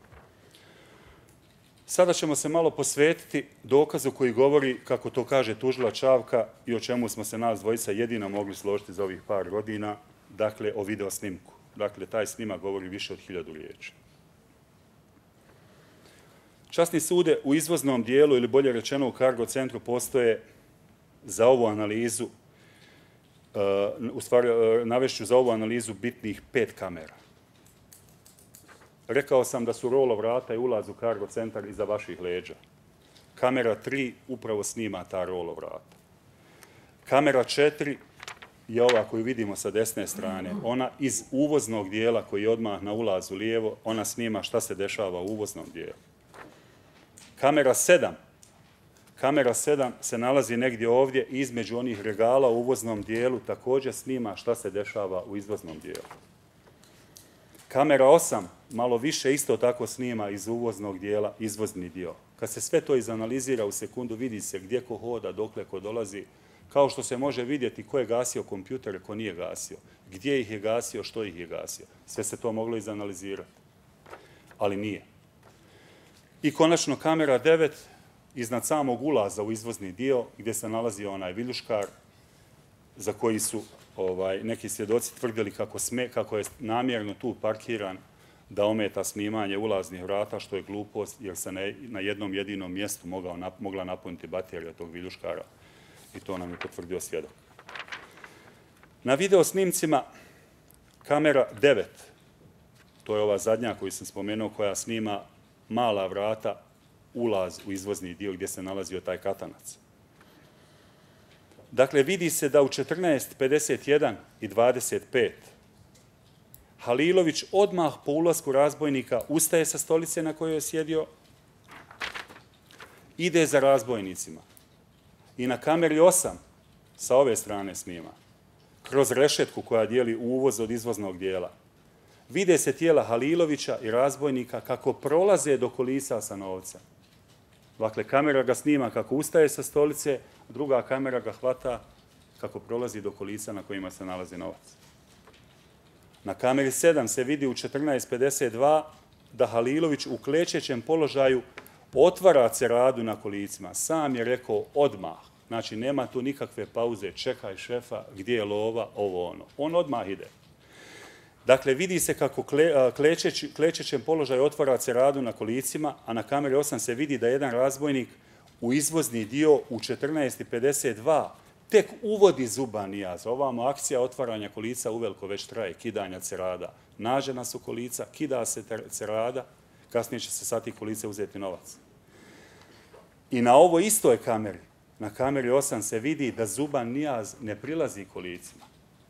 Sada ćemo se malo posvetiti dokazu koji govori, kako to kaže tužila Čavka i o čemu smo se nas dvojica jedino mogli složiti za ovih par godina, dakle o video snimku. Dakle, taj snimak govori više od 1000 riječi. Časni sude, u izvoznom dijelu, ili bolje rečeno u Cargo centru, postoje za ovu analizu, u stvari navešću za ovu analizu bitnih 5 kamera. Rekao sam da su rolo vrata i ulaz u Cargo centar iza vaših leđa. Kamera 3 upravo snima ta rolo vrata. Kamera 4 je ova koju vidimo sa desne strane. Ona iz uvoznog dijela koji je odmah na ulazu lijevo, ona snima šta se dešava u uvoznom dijelu. Kamera 7 se nalazi negdje ovdje između onih regala u uvoznom dijelu, također snima šta se dešava u izvoznom dijelu. Kamera 8 malo više isto tako snima iz uvoznog dijela izvozni dio. Kad se sve to izanalizira u sekundu, vidi se gdje ko hoda, dokle ko dolazi, kao što se može vidjeti ko je gasio kompjutere, ko nije gasio, gdje ih je gasio, što ih je gasio. Sve se to moglo izanalizirati, ali nije. I konačno kamera 9 iznad samog ulaza u izvozni dio gdje se nalazi onaj viljuškar za koji su neki svjedoci tvrdili kako je namjerno tu parkiran da ometa snimanje ulaznih vrata, što je glupost jer se na jednom jedinom mjestu mogla napuniti baterija tog viljuškara i to nam je potvrdio svjedok. Na video snimcima kamera 9, to je ova zadnja koju sam spomenuo, koja snima mala vrata, ulaz u izvozni dio gdje se nalazio taj katanac. Dakle, vidi se da u 14:51 i 25 Halilović odmah po ulasku razbojnika ustaje sa stolice na kojoj je sjedio, ide za razbojnicima i na kameri 8 sa ove strane snima, kroz rešetku koja dijeli uvoz od izvoznog dijela. Vide se tijela Halilovića i razbojnika kako prolaze do kolisa sa novca. Dakle, kamera ga snima kako ustaje sa stolice, druga kamera ga hvata kako prolazi do kolisa na kojima se nalazi novac. Na kameri 7 se vidi u 14:52 da Halilović u klečećem položaju otvara ceradu na kolicima. Sam je rekao odmah. Znači, nema tu nikakve pauze, čekaj šefa, gdje je lova, ovo ono. On odmah ide. Dakle, vidi se kako klečećem položaju otvara ceradu na kolicima, a na kameri 8 se vidi da jedan razbojnik u izvozni dio u 14:52 tek uvodi Zuban Nijaz. Ovamo akcija otvaranja kolica uveliko već traje, kidanja cerada. Nađena su kolica, kida se cerada, kasnije će se sa tih kolica uzeti novac. I na ovoj istoj kameri, na kameri 8 se vidi da Zuban Nijaz ne prilazi kolicima.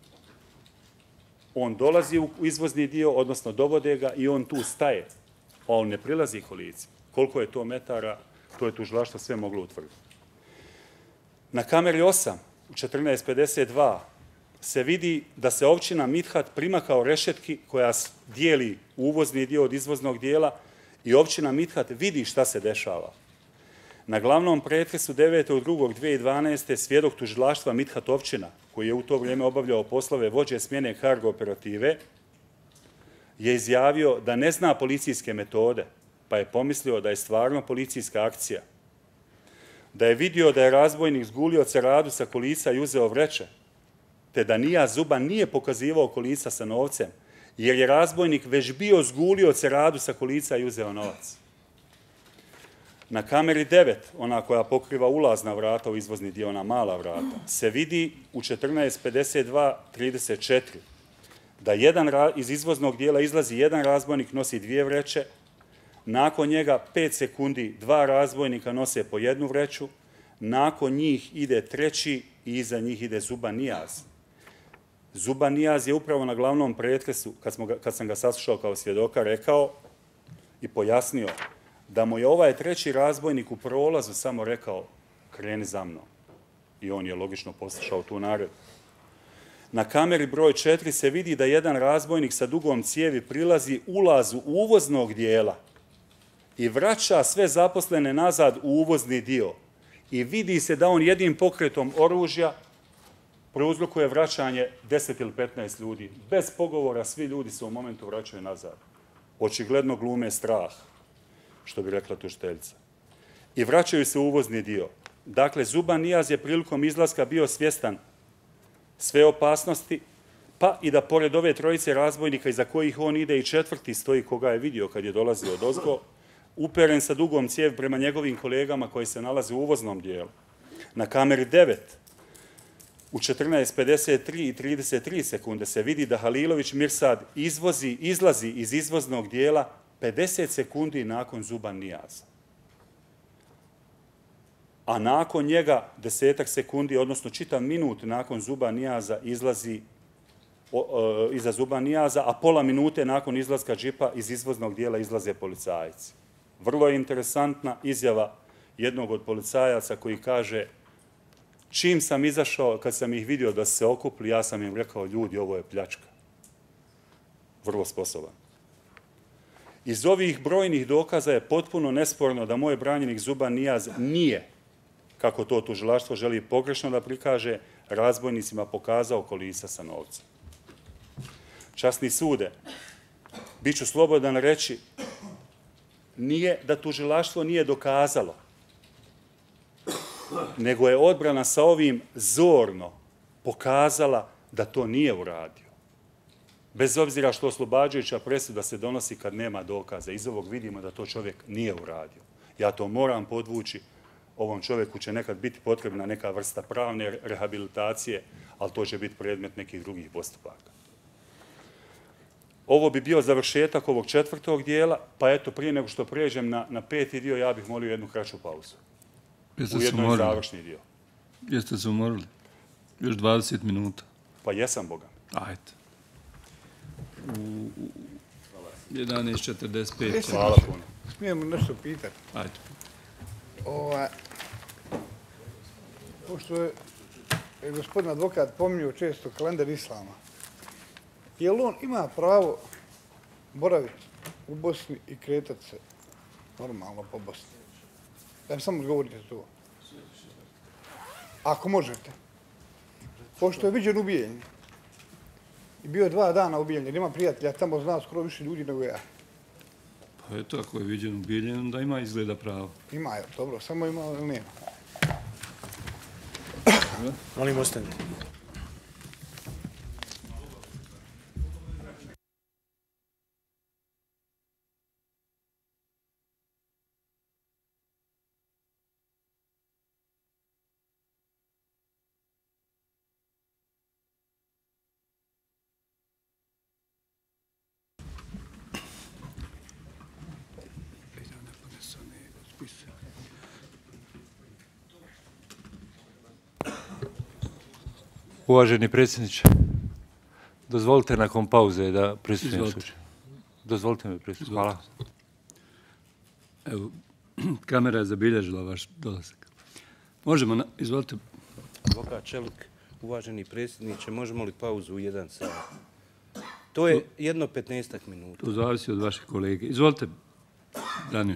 On dolazi u izvozni dio, odnosno dovode ga i on tu staje, a on ne prilazi kolicima. Koliko je to metara, to je tužilaštvo sve moglo utvrditi. Na kameri 8, u 14:52, se vidi da se općina Mithat primakao rešetki koja dijeli uvozni dio od izvoznog dijela i općina Mithat vidi šta se dešava. Na glavnom pretresu 9.2.2012. svjedok tužilaštva Mithat općina, koji je u to vrijeme obavljao poslove vođe smjene Cargo operative, je izjavio da ne zna policijske metode, pa je pomislio da je stvarno policijska akcija. da je vidio da je razbojnik zgulio ceradu sa kolisa i uzeo vreće, te da Nijaz Zuban nije pokazivao kolisa sa novcem, jer je razbojnik već bio zgulio ceradu sa kolica i uzeo novac. Na kameri 9, ona koja pokriva ulazna vrata u izvozni dio, ona mala vrata, se vidi u 14:52:34 da iz izvoznog dijela izlazi jedan razbojnik, nosi 2 vreće, nakon njega 5 sekundi 2 razbojnika nose po 1 vreću, nakon njih ide treći i iza njih ide Zuban Nijaz. Zuban Nijaz je upravo na glavnom pretresu, kad sam ga saslušao kao svjedoka, rekao i pojasnio da mu je ovaj treći razbojnik u prolazu samo rekao kreni za mnom. I on je logično poslušao tu naredbu. Na kameri broj 4 se vidi da jedan razbojnik sa dugom cijevi prilazi ulazu uvoznog dijela i vraća sve zaposlene nazad u uvozni dio. I vidi se da on jednim pokretom oružja prouzrokuje vraćanje 10 ili 15 ljudi. Bez pogovora svi ljudi se u momentu vraćaju nazad. Očigledno glume strah, što bi rekla tužiteljica. I vraćaju se u uvozni dio. Dakle, Zuban Nijaz je prilikom izlaska bio svjestan sve opasnosti, pa i da pored ove trojice razbojnika iza kojih on ide i četvrti stoji koga je vidio kad je dolazio odozgo, uperen sa dugom cijev prema njegovim kolegama koji se nalaze u uvoznom dijelu. Na kameri 9, u 14:53:33 sekunde se vidi da Halilović Mirsad izlazi iz izvoznog dijela 50 sekundi nakon Zuban Nijaza. A nakon njega 10 sekundi, odnosno čitav minut nakon Zuban Nijaza izlazi iza Zuban Nijaza, a pola minute nakon izlaska džipa iz izvoznog dijela izlaze policajci. Vrlo je interesantna izjava jednog od policajaca koji kaže: čim sam izašao, kad sam ih vidio da se okupli, ja sam im rekao, ljudi, ovo je pljačka. Vrlo sposoban. Iz ovih brojnih dokaza je potpuno nesporno da moj branjenik Zuban Nijaz nije, kako to tužilaštvo želi pogrešno da prikaže, razbojnicima pokazao kolisa sa novcem. Časni sude, bit ću slobodan reći, nije da tužilaštvo nije dokazalo, nego je odbrana sa ovim zorno pokazala da to nije uradio. Bez obzira što oslobađajuća presuda se donosi kad nema dokaza. Iz ovog vidimo da to čovjek nije uradio. Ja to moram podvući. Ovom čovjeku će nekad biti potrebna neka vrsta pravne rehabilitacije, ali to će biti predmet nekih drugih postupaka. Ovo bi bio završetak ovog 4. dijela, pa eto, prije nego što pređem na 5. dio, ja bih molio jednu kraću pauzu. U jednoj završni dio. Jeste se umorili? Još 20 minuta. Pa jesam, Boga. Ajde. U 11:45. Hvala puno. Smijem nešto pitati? Ajde. Pošto je gospodin advokat pominjao često kalendar islama, je li on ima pravo boraviti u Bosni i kretati se normalno po Bosni? Da mi samo odgovorite to. Ako možete. Pošto je viđen ubijen i bio je 2 dana ubijen, jer ima prijatelja, tamo zna skoro više ljudi nego ja. Pa eto, ako je viđen ubijen, onda ima izgleda pravo. Ima, dobro, samo ima ili nema. Molim, ostanite. Uvaženi predsjedniče, dozvolite nakon pauze da prisutujem slučaju. Dozvolite mi prisutujem. Hvala. Evo, kamera je zabilježila vaš dolazak. Možemo, izvolite. Advokat Čelik, uvaženi predsjedniče, možemo li pauzu u 1 sat? To je jedno 15 minuta. To zavisi od vaših kolege. Izvolite, Danić.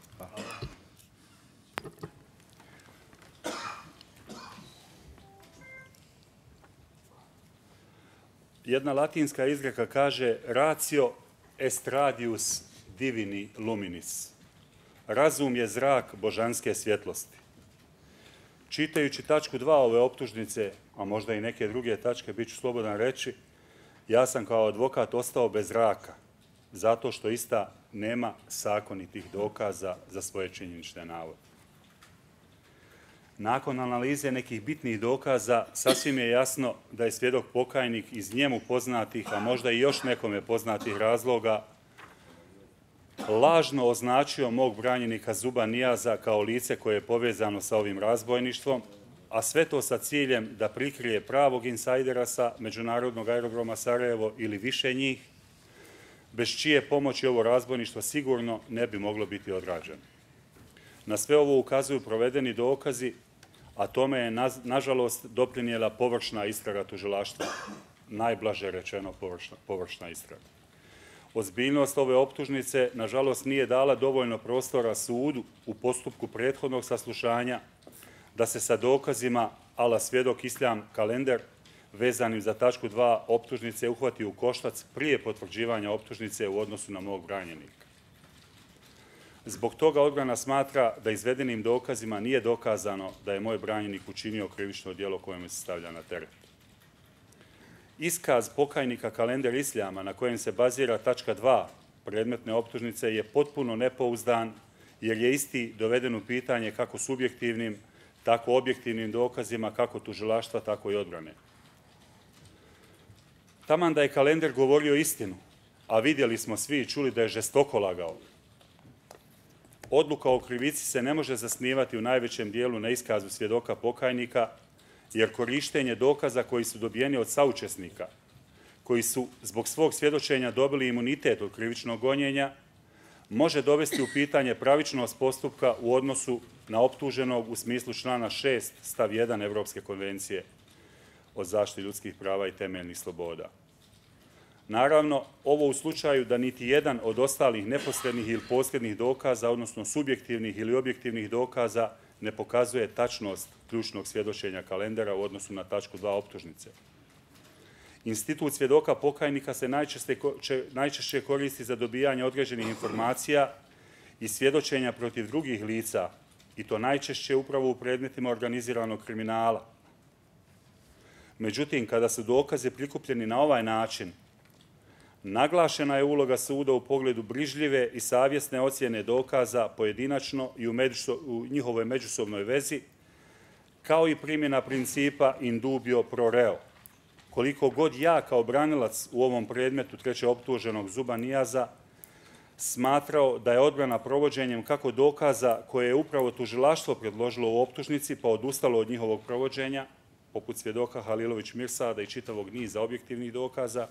Jedna latinska izreka kaže ratio est radius divini luminis. Razum je zrak božanske svjetlosti. Čitajući tačku 2 ove optužnice, a možda i neke druge tačke, bit ću slobodan reći, ja sam kao advokat ostao bez zraka, zato što ista nema zakonitih dokaza za svoje činjenične navode. Nakon analize nekih bitnih dokaza, sasvim je jasno da je svjedok pokajnik iz njemu poznatih, a možda i još nekome poznatih razloga, lažno označio mog branjenika Zuba Nijaza kao lice koje je povezano sa ovim razbojništvom, a sve to sa ciljem da prikrije pravog insajdera sa Međunarodnog aerodroma Sarajevo ili više njih, bez čije pomoći ovo razbojništvo sigurno ne bi moglo biti odrađeno. Na sve ovo ukazuju provedeni dokazi, a tome je, nažalost, doprinijela površna istraga tužilaštva. Najblaže rečeno površna istraga. Ozbiljnost ove optužnice, nažalost, nije dala dovoljno prostora sudu u postupku prethodnog saslušanja da se sa dokazima ala svjedok Islam Kalender vezanim za tačku 2 optužnice uhvati u koštac prije potvrđivanja optužnice u odnosu na mog branjenika. Zbog toga odbrana smatra da izvedenim dokazima nije dokazano da je moj branjenik učinio krivično djelo kojemu se stavlja na teret. Iskaz pokajnika Kalender Islama na kojem se bazira tačka 2 predmetne optužnice je potpuno nepouzdan jer je isti doveden u pitanje kako subjektivnim, tako objektivnim dokazima kako tužilaštva, tako i odbrane. Taman da je Kalender govorio istinu, a vidjeli smo svi i čuli da je žestoko lagao, odluka o krivici se ne može zasnivati u najvećem dijelu na iskazu svjedoka pokajnika, jer korištenje dokaza koji su dobijeni od saučesnika, koji su zbog svog svjedočenja dobili imunitet od krivičnog gonjenja, može dovesti u pitanje pravičnost postupka u odnosu na optuženog u smislu člana 6 stav 1 Evropske konvencije o zaštiti ljudskih prava i temeljnih sloboda. Naravno, ovo u slučaju da niti jedan od ostalih neposrednih ili posrednih dokaza, odnosno subjektivnih ili objektivnih dokaza, ne pokazuje tačnost ključnog svjedočenja Kalendera u odnosu na tačku 2 optužnice. Institut svjedoka pokajnika se najčešće koristi za dobijanje određenih informacija i svjedočenja protiv drugih lica, i to najčešće upravo u predmetima organiziranog kriminala. Međutim, kada su dokazi prikupljeni na ovaj način, naglašena je uloga suda u pogledu brižljive i savjesne ocjene dokaza pojedinačno i u njihovoj međusobnoj vezi, kao i primjena principa in dubio pro reo. Koliko god ja kao branilac u ovom predmetu treće optuženog Zuba Nijaza smatrao da je odbrana provođenjem kako dokaza koje je upravo tužilaštvo predložilo u optužnici pa odustalo od njihovog provođenja, poput svjedoka Halilović Mirsada i čitavog niza objektivnih dokaza,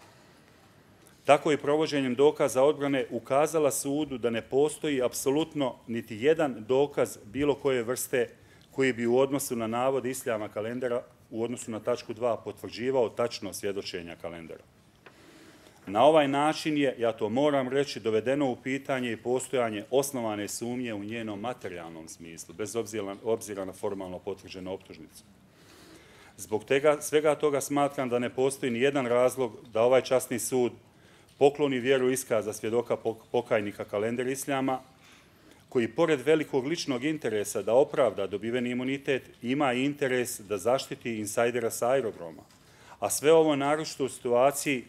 tako i provođenjem dokaza odbrane ukazala sudu da ne postoji apsolutno niti jedan dokaz bilo koje vrste koji bi u odnosu na navod Islama Kalendera u odnosu na tačku 2 potvrđivao tačno svjedočenja Kalendera. Na ovaj način je, ja to moram reći, dovedeno u pitanje i postojanje osnovane sumnje u njenom materijalnom smislu, bez obzira na formalno potvrđenu optužnicu. Zbog svega toga smatram da ne postoji ni jedan razlog da ovaj časni sud pokloni vjeru iskaza svjedoka pokajnika Kalender Islama, koji pored velikog ličnog interesa da opravda dobiveni imunitet, ima i interes da zaštiti insajdera sa aerodroma. A sve ovo naročito u situaciji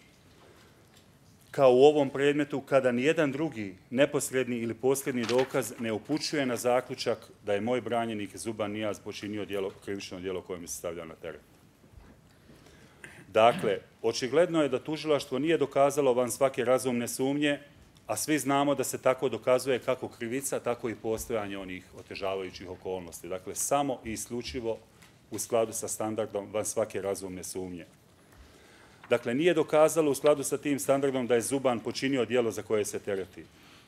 kao u ovom predmetu kada nijedan drugi neposredni ili posredni dokaz ne upućuje na zaključak da je moj branjenik Zuban Nijaz počinio krivično djelo koje mi se stavlja na teret. Dakle, očigledno je da tužilaštvo nije dokazalo van svake razumne sumnje, a svi znamo da se tako dokazuje kako krivica, tako i postojanje onih otežavajućih okolnosti. Dakle, samo i isključivo u skladu sa standardom van svake razumne sumnje. Dakle, nije dokazalo u skladu sa tim standardom da je Zuban počinio djelo za koje se tereti.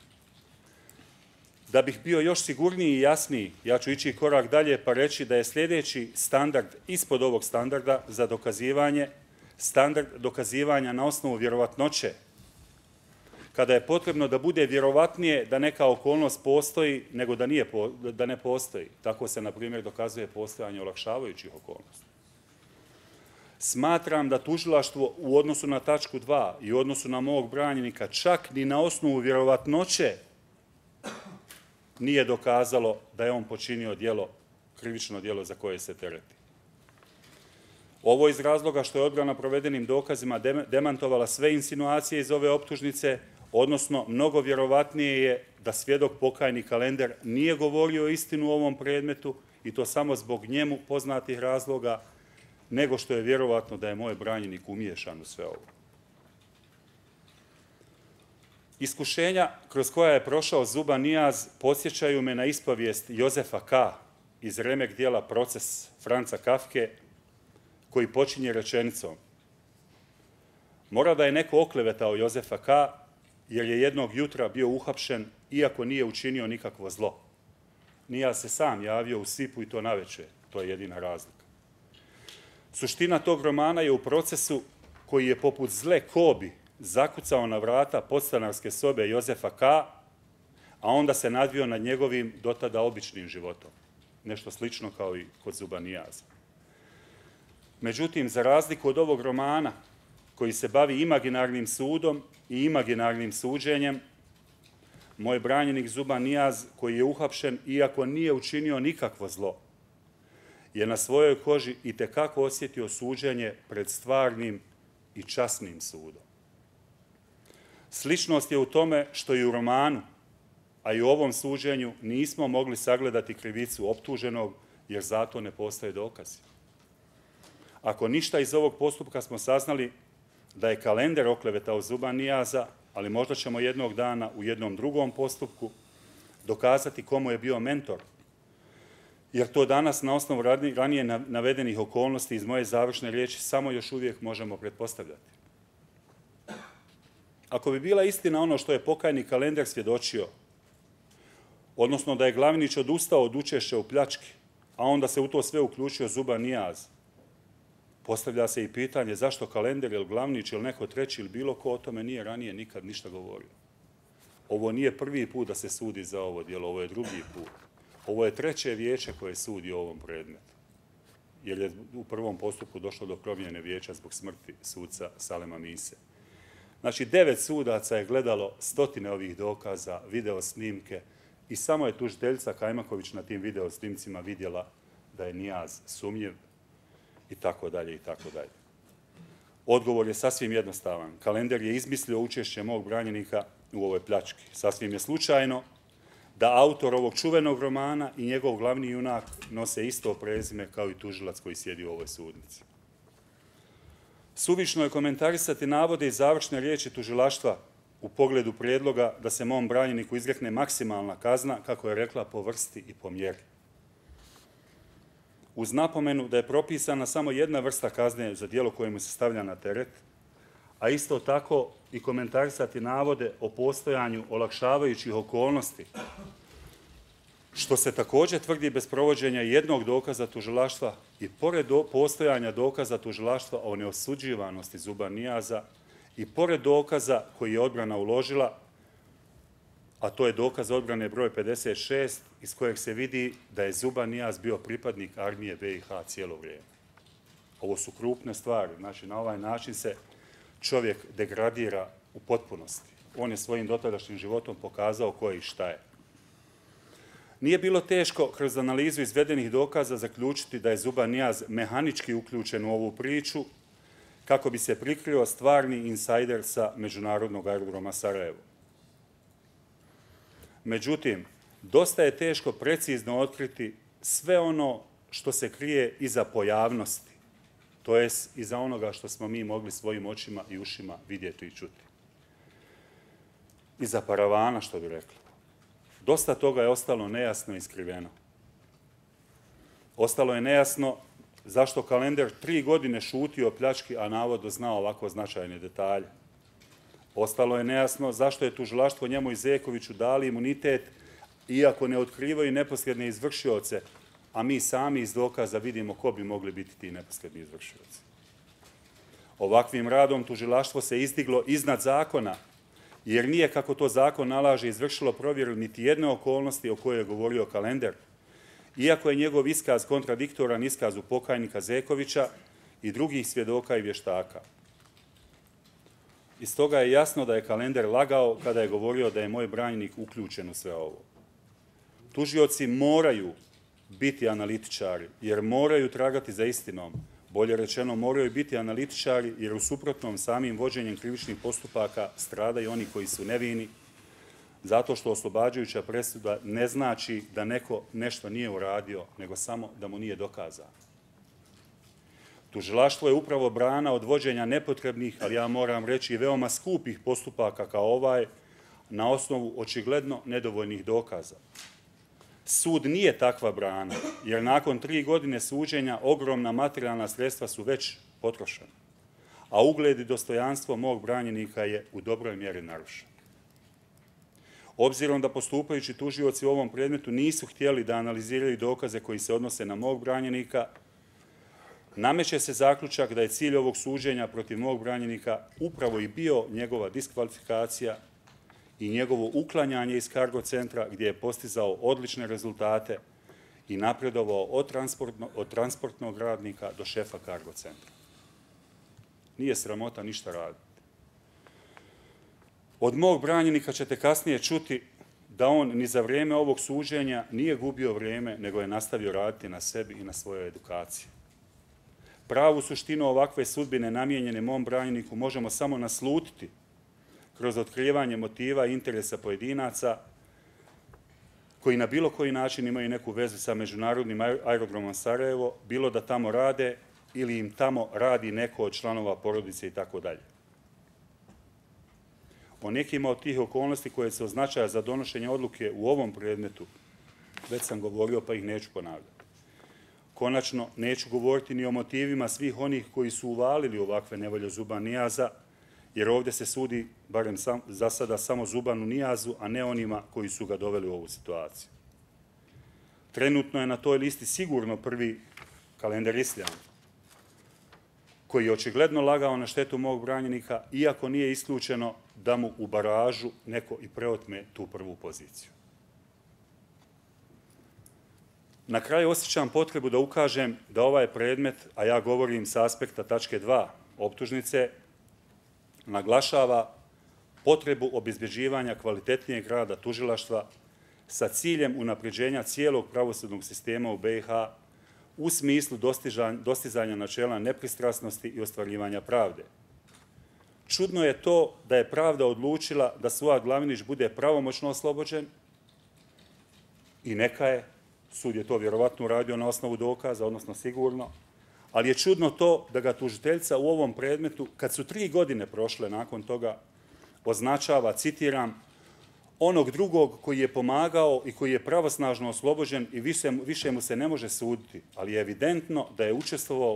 Da bih bio još sigurniji i jasniji, ja ću ići korak dalje pa reći da je sljedeći standard ispod ovog standarda za dokazivanje, standard dokazivanja na osnovu vjerovatnoće, kada je potrebno da bude vjerovatnije da neka okolnost postoji nego da ne postoji. Tako se, na primjer, dokazuje postojanje olakšavajućih okolnosti. Smatram da tužilaštvo u odnosu na tačku 2 i u odnosu na mog branjenika čak ni na osnovu vjerovatnoće nije dokazalo da je on počinio djelo krivično djelo za koje se tereti. Ovo iz razloga što je odbrana provedenim dokazima demantovala sve insinuacije iz ove optužnice, odnosno mnogo vjerovatnije je da svjedok pokajnik Kalender nije govorio istinu u ovom predmetu i to samo zbog njemu poznatih razloga, nego što je vjerovatno da je moj branjenik umiješan u sve ovo. Iskušenja kroz koja je prošao Zuba Nijaz podsjećaju me na ispovijest Jozefa K. iz remek djela Proces Franca Kafke, koji počinje rečenicom: mora da je neko oklevetao Jozefa K. jer je jednog jutra bio uhapšen iako nije učinio nikakvo zlo. Nijaz se sam javio u Sipu i to navečer, to je jedina razlika. Suština tog romana je u Procesu koji je poput zle kobi zakucao na vrata podstanarske sobe Jozefa K., a onda se nadvio nad njegovim dotada običnim životom. Nešto slično kao i kod Zuba Nijaza. Međutim, za razliku od ovog romana, koji se bavi imaginarnim sudom i imaginarnim suđenjem, moj branjenik Zuba Nijaz, koji je uhapšen iako nije učinio nikakvo zlo, je na svojoj koži itekako osjetio suđenje pred stvarnim i časnim sudom. Sličnost je u tome što i u romanu, a i u ovom suđenju nismo mogli sagledati krivicu optuženog, jer zato ne postoje dokazi. Ako ništa iz ovog postupka smo saznali da je Kalender oklevetao Zuba Nijaza, ali možda ćemo jednog dana u jednom drugom postupku dokazati komu je bio mentor, jer to danas na osnovu ranije navedenih okolnosti iz moje završne riječi samo još uvijek možemo pretpostavljati. Ako bi bila istina ono što je pokajnik Kalender svjedočio, odnosno da je Glavnić odustao od učešća u pljački, a onda se u to sve uključio Zuba Nijaz, postavlja se i pitanje zašto Kalender ili Glavnić ili neko treći ili bilo ko o tome nije ranije nikad ništa govorio. Ovo nije prvi put da se sudi za ovo djelo, ovo je drugi put. Ovo je treće vijeće koje sudi o ovom predmetu, jer je u prvom postupku došlo do promjene vijeća zbog smrti suca Salema Mise. Znači, 9 sudaca je gledalo stotine ovih dokaza, video snimke i samo je tužiteljica Kajmaković na tim video snimcima vidjela da je Nijaz sumnjiv i tako dalje i tako dalje. Odgovor je sasvim jednostavan. Kalender je izmislio učešće mog branjenika u ovoj pljački. Sasvim je slučajno da autor ovog čuvenog romana i njegov glavni junak nose isto prezime kao i tužilac koji sjedi u ovoj sudnici. Suvišno je komentarisati navode i završne riječi tužilaštva u pogledu prijedloga da se mom branjeniku izrekne maksimalna kazna, kako je rekla, po vrsti i po mjeri. Uz napomenu da je propisana samo jedna vrsta kazne za djelo koje mu se stavlja na teret, a isto tako i komentarisati navode o postojanju olakšavajućih okolnosti, što se također tvrdi bez provođenja jednog dokaza tužilaštva i pored postojanja dokaza tužilaštva o neosuđivanosti Zuba Nijaza i pored dokaza koji je odbrana uložila, a to je dokaz odbrane broj 56, iz kojeg se vidi da je Zuba Nijaz bio pripadnik armije BiH cijelo vrijeme. Ovo su krupne stvari, znači na ovaj način se čovjek degradira u potpunosti. On je svojim dotadašnjim životom pokazao ko je i šta je. Nije bilo teško kroz analizu izvedenih dokaza zaključiti da je Zuba Nijaz mehanički uključen u ovu priču kako bi se prikrio stvarni insajder sa Međunarodnog aerodroma Sarajevo. Međutim, dosta je teško precizno otkriti sve ono što se krije iza pojavnosti, to jest iza onoga što smo mi mogli svojim očima i ušima vidjeti i čuti. Iza paravana, što bi rekli. Dosta toga je ostalo nejasno i iskriveno. Ostalo je nejasno zašto Kalender 3 godine šutio o pljački, a navodno znao ovako značajne detalje. Ostalo je nejasno zašto je tužilaštvo njemu i Zekoviću dali imunitet, iako ne otkrivaju neposredne izvršioce, a mi sami iz dokaza vidimo ko bi mogli biti ti neposredni izvršioci. Ovakvim radom tužilaštvo se izdiglo iznad zakona, jer nije, kako to zakon nalaže, izvršilo provjeru niti jedne okolnosti o kojoj je govorio Kalender, iako je njegov iskaz kontradiktoran iskazu pokajnika Zekovića i drugih svjedoka i vještaka. Iz toga je jasno da je Kalender lagao kada je govorio da je moj branjenik uključen u sve ovo. Tužioci moraju biti analitičari, jer moraju tragati za istinom. Bolje rečeno, moraju biti analitičari, jer u suprotnom samim vođenjem krivičnih postupaka stradaju oni koji su nevini, zato što oslobađajuća presuda ne znači da neko nešto nije uradio, nego samo da mu nije dokazano. Tužilaštvo je upravo brana od vođenja nepotrebnih, ali ja moram reći i veoma skupih postupaka kao ovaj, na osnovu očigledno nedovoljnih dokaza. Sud nije takva brana, jer nakon 3 godine suđenja ogromna materijalna sredstva su već potrošena, a ugled i dostojanstvo mog branjenika je u dobroj mjeri narušeno. Obzirom da postupajući tužioci u ovom predmetu nisu htjeli da analiziraju dokaze koji se odnose na mog branjenika, nameće se zaključak da je cilj ovog suđenja protiv mog branjenika upravo i bio njegova diskvalifikacija i njegovo uklanjanje iz Cargo centra gdje je postizao odlične rezultate i napredovao od transportnog radnika do šefa Cargo centra. Nije sramota ništa raditi. Od mog branjenika ćete kasnije čuti da on ni za vrijeme ovog suđenja nije gubio vrijeme, nego je nastavio raditi na sebi i na svojoj edukaciji. Pravu suštinu ovakve sudbine namijenjene mom branjeniku možemo samo naslutiti kroz otkrivanje motiva i interesa pojedinaca koji na bilo koji način imaju neku vezu sa Međunarodnim aerodromom Sarajevo, bilo da tamo rade ili im tamo radi neko od članova porodice i tako dalje. O nekima od tih okolnosti koje se označaja za donošenje odluke u ovom predmetu, već sam govorio pa ih neću ponavljati. Konačno, neću govoriti ni o motivima svih onih koji su uvalili ovakve nevolje Zuban Nijaza, jer ovdje se sudi, barem za sada, samo Zubanu Nijazu, a ne onima koji su ga doveli u ovu situaciju. Trenutno je na toj listi sigurno prvi Kalender Isljam, koji je očigledno lagao na štetu mog branjenika, iako nije isključeno da mu u baražu neko i preotme tu prvu poziciju. Na kraju osjećam potrebu da ukažem da ovaj predmet, a ja govorim sa aspekta tačke 2 optužnice, naglašava potrebu obezbeđivanja kvalitetnijeg rada tužilaštva sa ciljem unapređenja cijelog pravosudnog sistema u BiH u smislu dostizanja načela nepristrasnosti i ostvarivanja pravde. Čudno je to da je pravda odlučila da Suad Glavinić bude pravomoćno oslobođen i neka je, sud je to vjerovatno uradio na osnovu dokaza, odnosno sigurno, ali je čudno to da ga tužiteljca u ovom predmetu, kad su 3 godine prošle nakon toga, označava, citiram, onog drugog koji je pomagao i koji je pravosnažno oslobođen i više mu se ne može suditi, ali je evidentno da je učestvovao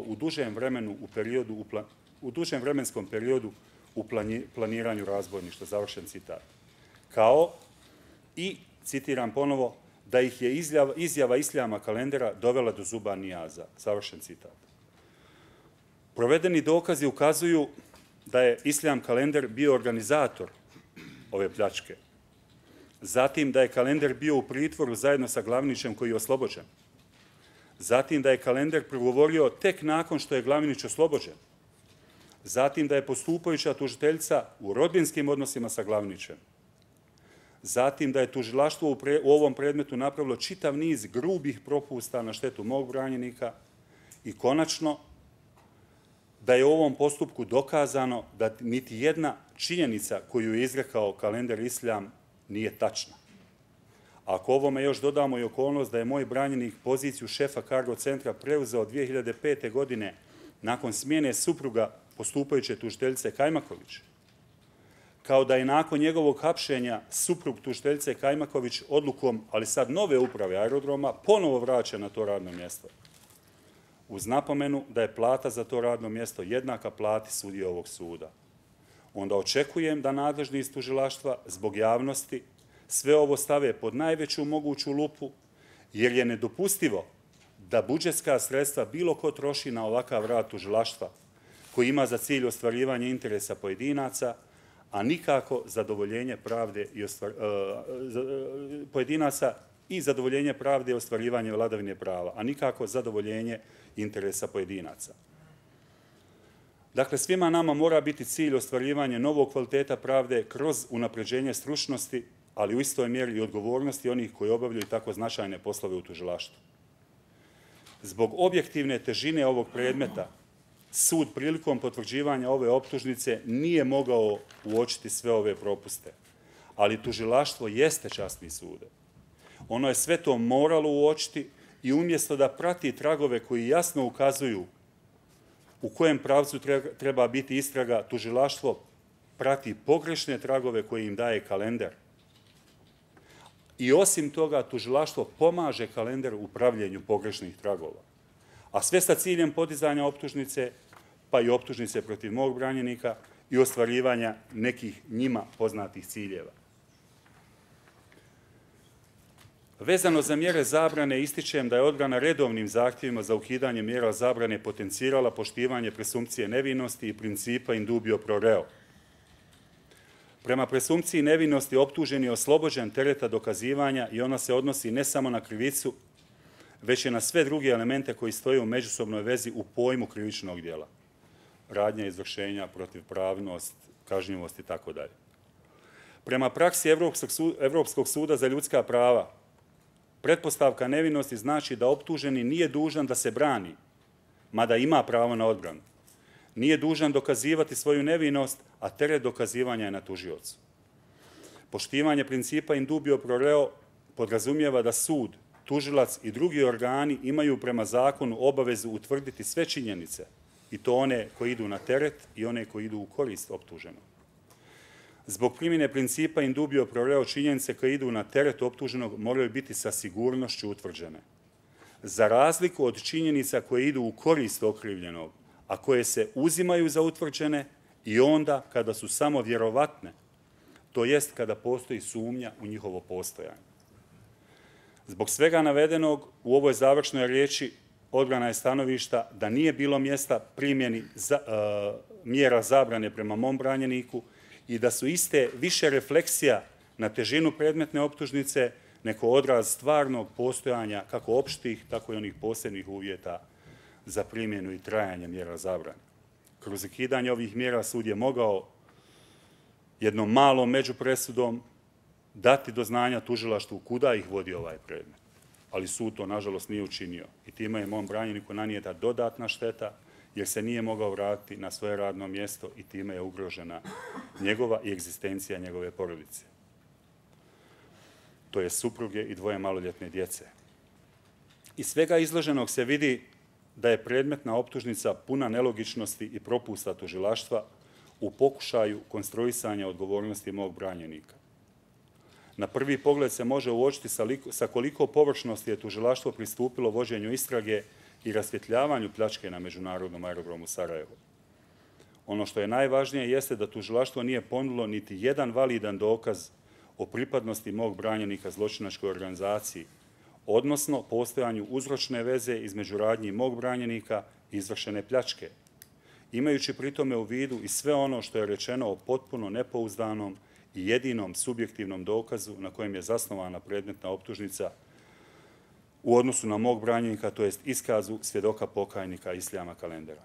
u dužem vremenskom periodu u planiranju razbojništva, završen citat. Kao i, citiram ponovo, da ih je izjava Isljama Kalendera dovela do Zuban Nijaza, završen citat. Provedeni dokazi ukazuju da je Isljam Kalender bio organizator ove pljačke. Zatim da je Kalender bio u pritvoru zajedno sa Glavinićem koji je oslobođen. Zatim da je Kalender progovorio tek nakon što je Glavinić oslobođen. Zatim da je postupajuća tužiteljica u rodbinskim odnosima sa Glavinićem. Zatim da je tužilaštvo u ovom predmetu napravilo čitav niz grubih propusta na štetu mog branjenika i konačno da je u ovom postupku dokazano da niti jedna činjenica koju je izrekao Kalender Isljam nije tačna. Ako ovome još dodamo i okolnost da je moj branjenik poziciju šefa Cargo centra preuzeo 2005. godine nakon smjene supruga postupajuće tužiteljice Kajmaković, kao da je nakon njegovog hapšenja suprug tužiteljice Kajmaković odlukom, ali sad nove uprave aerodroma, ponovo vraćen na to radno mjesto. Uz napomenu da je plata za to radno mjesto jednaka plati sudije ovog suda. Onda očekujem da nadležni iz tužilaštva zbog javnosti sve ovo stave pod najveću moguću lupu, jer je nedopustivo da budžetska sredstva bilo ko troši na ovakav rad tužilaštva koji ima za cilj ostvarivanje interesa pojedinaca, a nikako zadovoljenje pravde i pojedinaca i zadovoljenje pravde i ostvarivanje vladavine prava, a nikako zadovoljenje interesa pojedinaca. Dakle, svima nama mora biti cilj ostvarivanje novog kvaliteta pravde kroz unapređenje stručnosti, ali u istoj mjeri i odgovornosti onih koji obavljaju tako značajne poslove u tužilaštvu. Zbog objektivne težine ovog predmeta, sud prilikom potvrđivanja ove optužnice nije mogao uočiti sve ove propuste, ali tužilaštvo jeste časni sud. Ono je sve to moralo uočiti i umjesto da prati tragove koji jasno ukazuju u kojem pravcu treba biti istraga, tužilaštvo prati pogrešne tragove koje im daje kalendar. I osim toga, tužilaštvo pomaže kalendar u pravljenju pogrešnih tragova. A sve sa ciljem podizanja optužnice, pa i optužnice protiv mog branjenika i ostvarivanja nekih njima poznatih ciljeva. Vezano za mjere zabrane, ističem da je odbrana redovnim zahtjevima za ukidanje mjera zabrane potencirala poštivanje presumpcije nevinosti i principa in dubio pro reo. Prema presumpciji nevinosti optužen je oslobođen tereta dokazivanja i ona se odnosi ne samo na krivicu, već i na sve druge elemente koji stoje u međusobnoj vezi u pojmu krivičnog djela. Radnja, izvršenja, protivpravnost, kažnjivost i tako dalje. Prema praksi Evropskog suda za ljudska prava, pretpostavka nevinosti znači da optuženi nije dužan da se brani, mada ima pravo na odbranu. Nije dužan dokazivati svoju nevinost, a teret dokazivanja je na tužiocu. Poštivanje principa in dubio pro reo podrazumijeva da sud, tužilac i drugi organi imaju prema zakonu obavezu utvrditi sve činjenice, i to one koji idu na teret i one koji idu u korist optuženog. Zbog primjene principa in dubio pro reo činjenice koje idu na teret optuženog moraju biti sa sigurnošću utvrđene. Za razliku od činjenica koje idu u korist okrivljenog, a koje se uzimaju za utvrđene i onda kada su samo vjerovatne, to jest kada postoji sumnja u njihovo postojanje. Zbog svega navedenog, u ovoj završnoj riječi odbrana je stanovišta da nije bilo mjesta primjeni mjera zabrane prema mom branjeniku i da su iste više refleksija na težinu predmetne optužnice nego odraz stvarnog postojanja kako opštih, tako i onih posebnih uvjeta za primjenu i trajanje mjera zabrane. Kroz ukidanje ovih mjera sud je mogao jednom malom međupresudom dati do znanja tužilaštvu kuda ih vodi ovaj predmet. Ali sud to, nažalost, nije učinio. I time je mom branjeniku nanijeta dodatna šteta, jer se nije mogao vratiti na svoje radno mjesto i time je ugrožena njegova i egzistencija njegove porodice. To je supruge i 2 maloljetne djece. Iz svega izloženog se vidi da je predmetna optužnica puna nelogičnosti i propusta tužilaštva u pokušaju konstruisanja odgovornosti mog branjenika. Na prvi pogled se može uočiti sa koliko površnosti je tužilaštvo pristupilo vođenju istrage i rasvjetljavanju pljačke na Međunarodnom aerodromu Sarajevo. Ono što je najvažnije jeste da tužilaštvo nije ponudilo niti jedan validan dokaz o pripadnosti mog branjenika zločinačkoj organizaciji, odnosno postojanju uzročne veze između radnji mog branjenika i izvršene pljačke, imajući pritome u vidu i sve ono što je rečeno o potpuno nepouzdanom i jedinom subjektivnom dokazu na kojem je zasnovana predmetna optužnica u odnosu na mog branjenika, to jest iskazu svjedoka pokajnika Islijama Kalendera.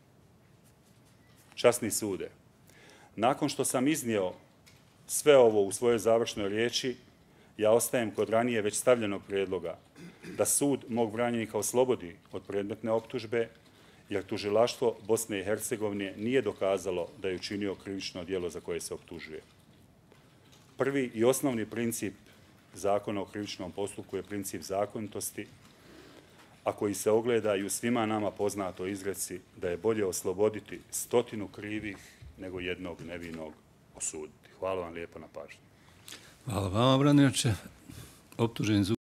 Časni sude, nakon što sam iznio sve ovo u svojoj završnoj riječi, ja ostajem kod ranije već stavljenog prijedloga da sud mog branjenika oslobodi od predmetne optužbe, jer tužilaštvo Bosne i Hercegovine nije dokazalo da je učinio krivično djelo za koje se optužuje. Prvi i osnovni princip Zakona o krivičnom postupku je princip zakonitosti, a koji se ogleda i u svima nama poznatoj izreci da je bolje osloboditi 100 krivih nego jednog nevinog osuditi. Hvala vam lijepo na pažnju. Hvala vama, branioče. Optuženi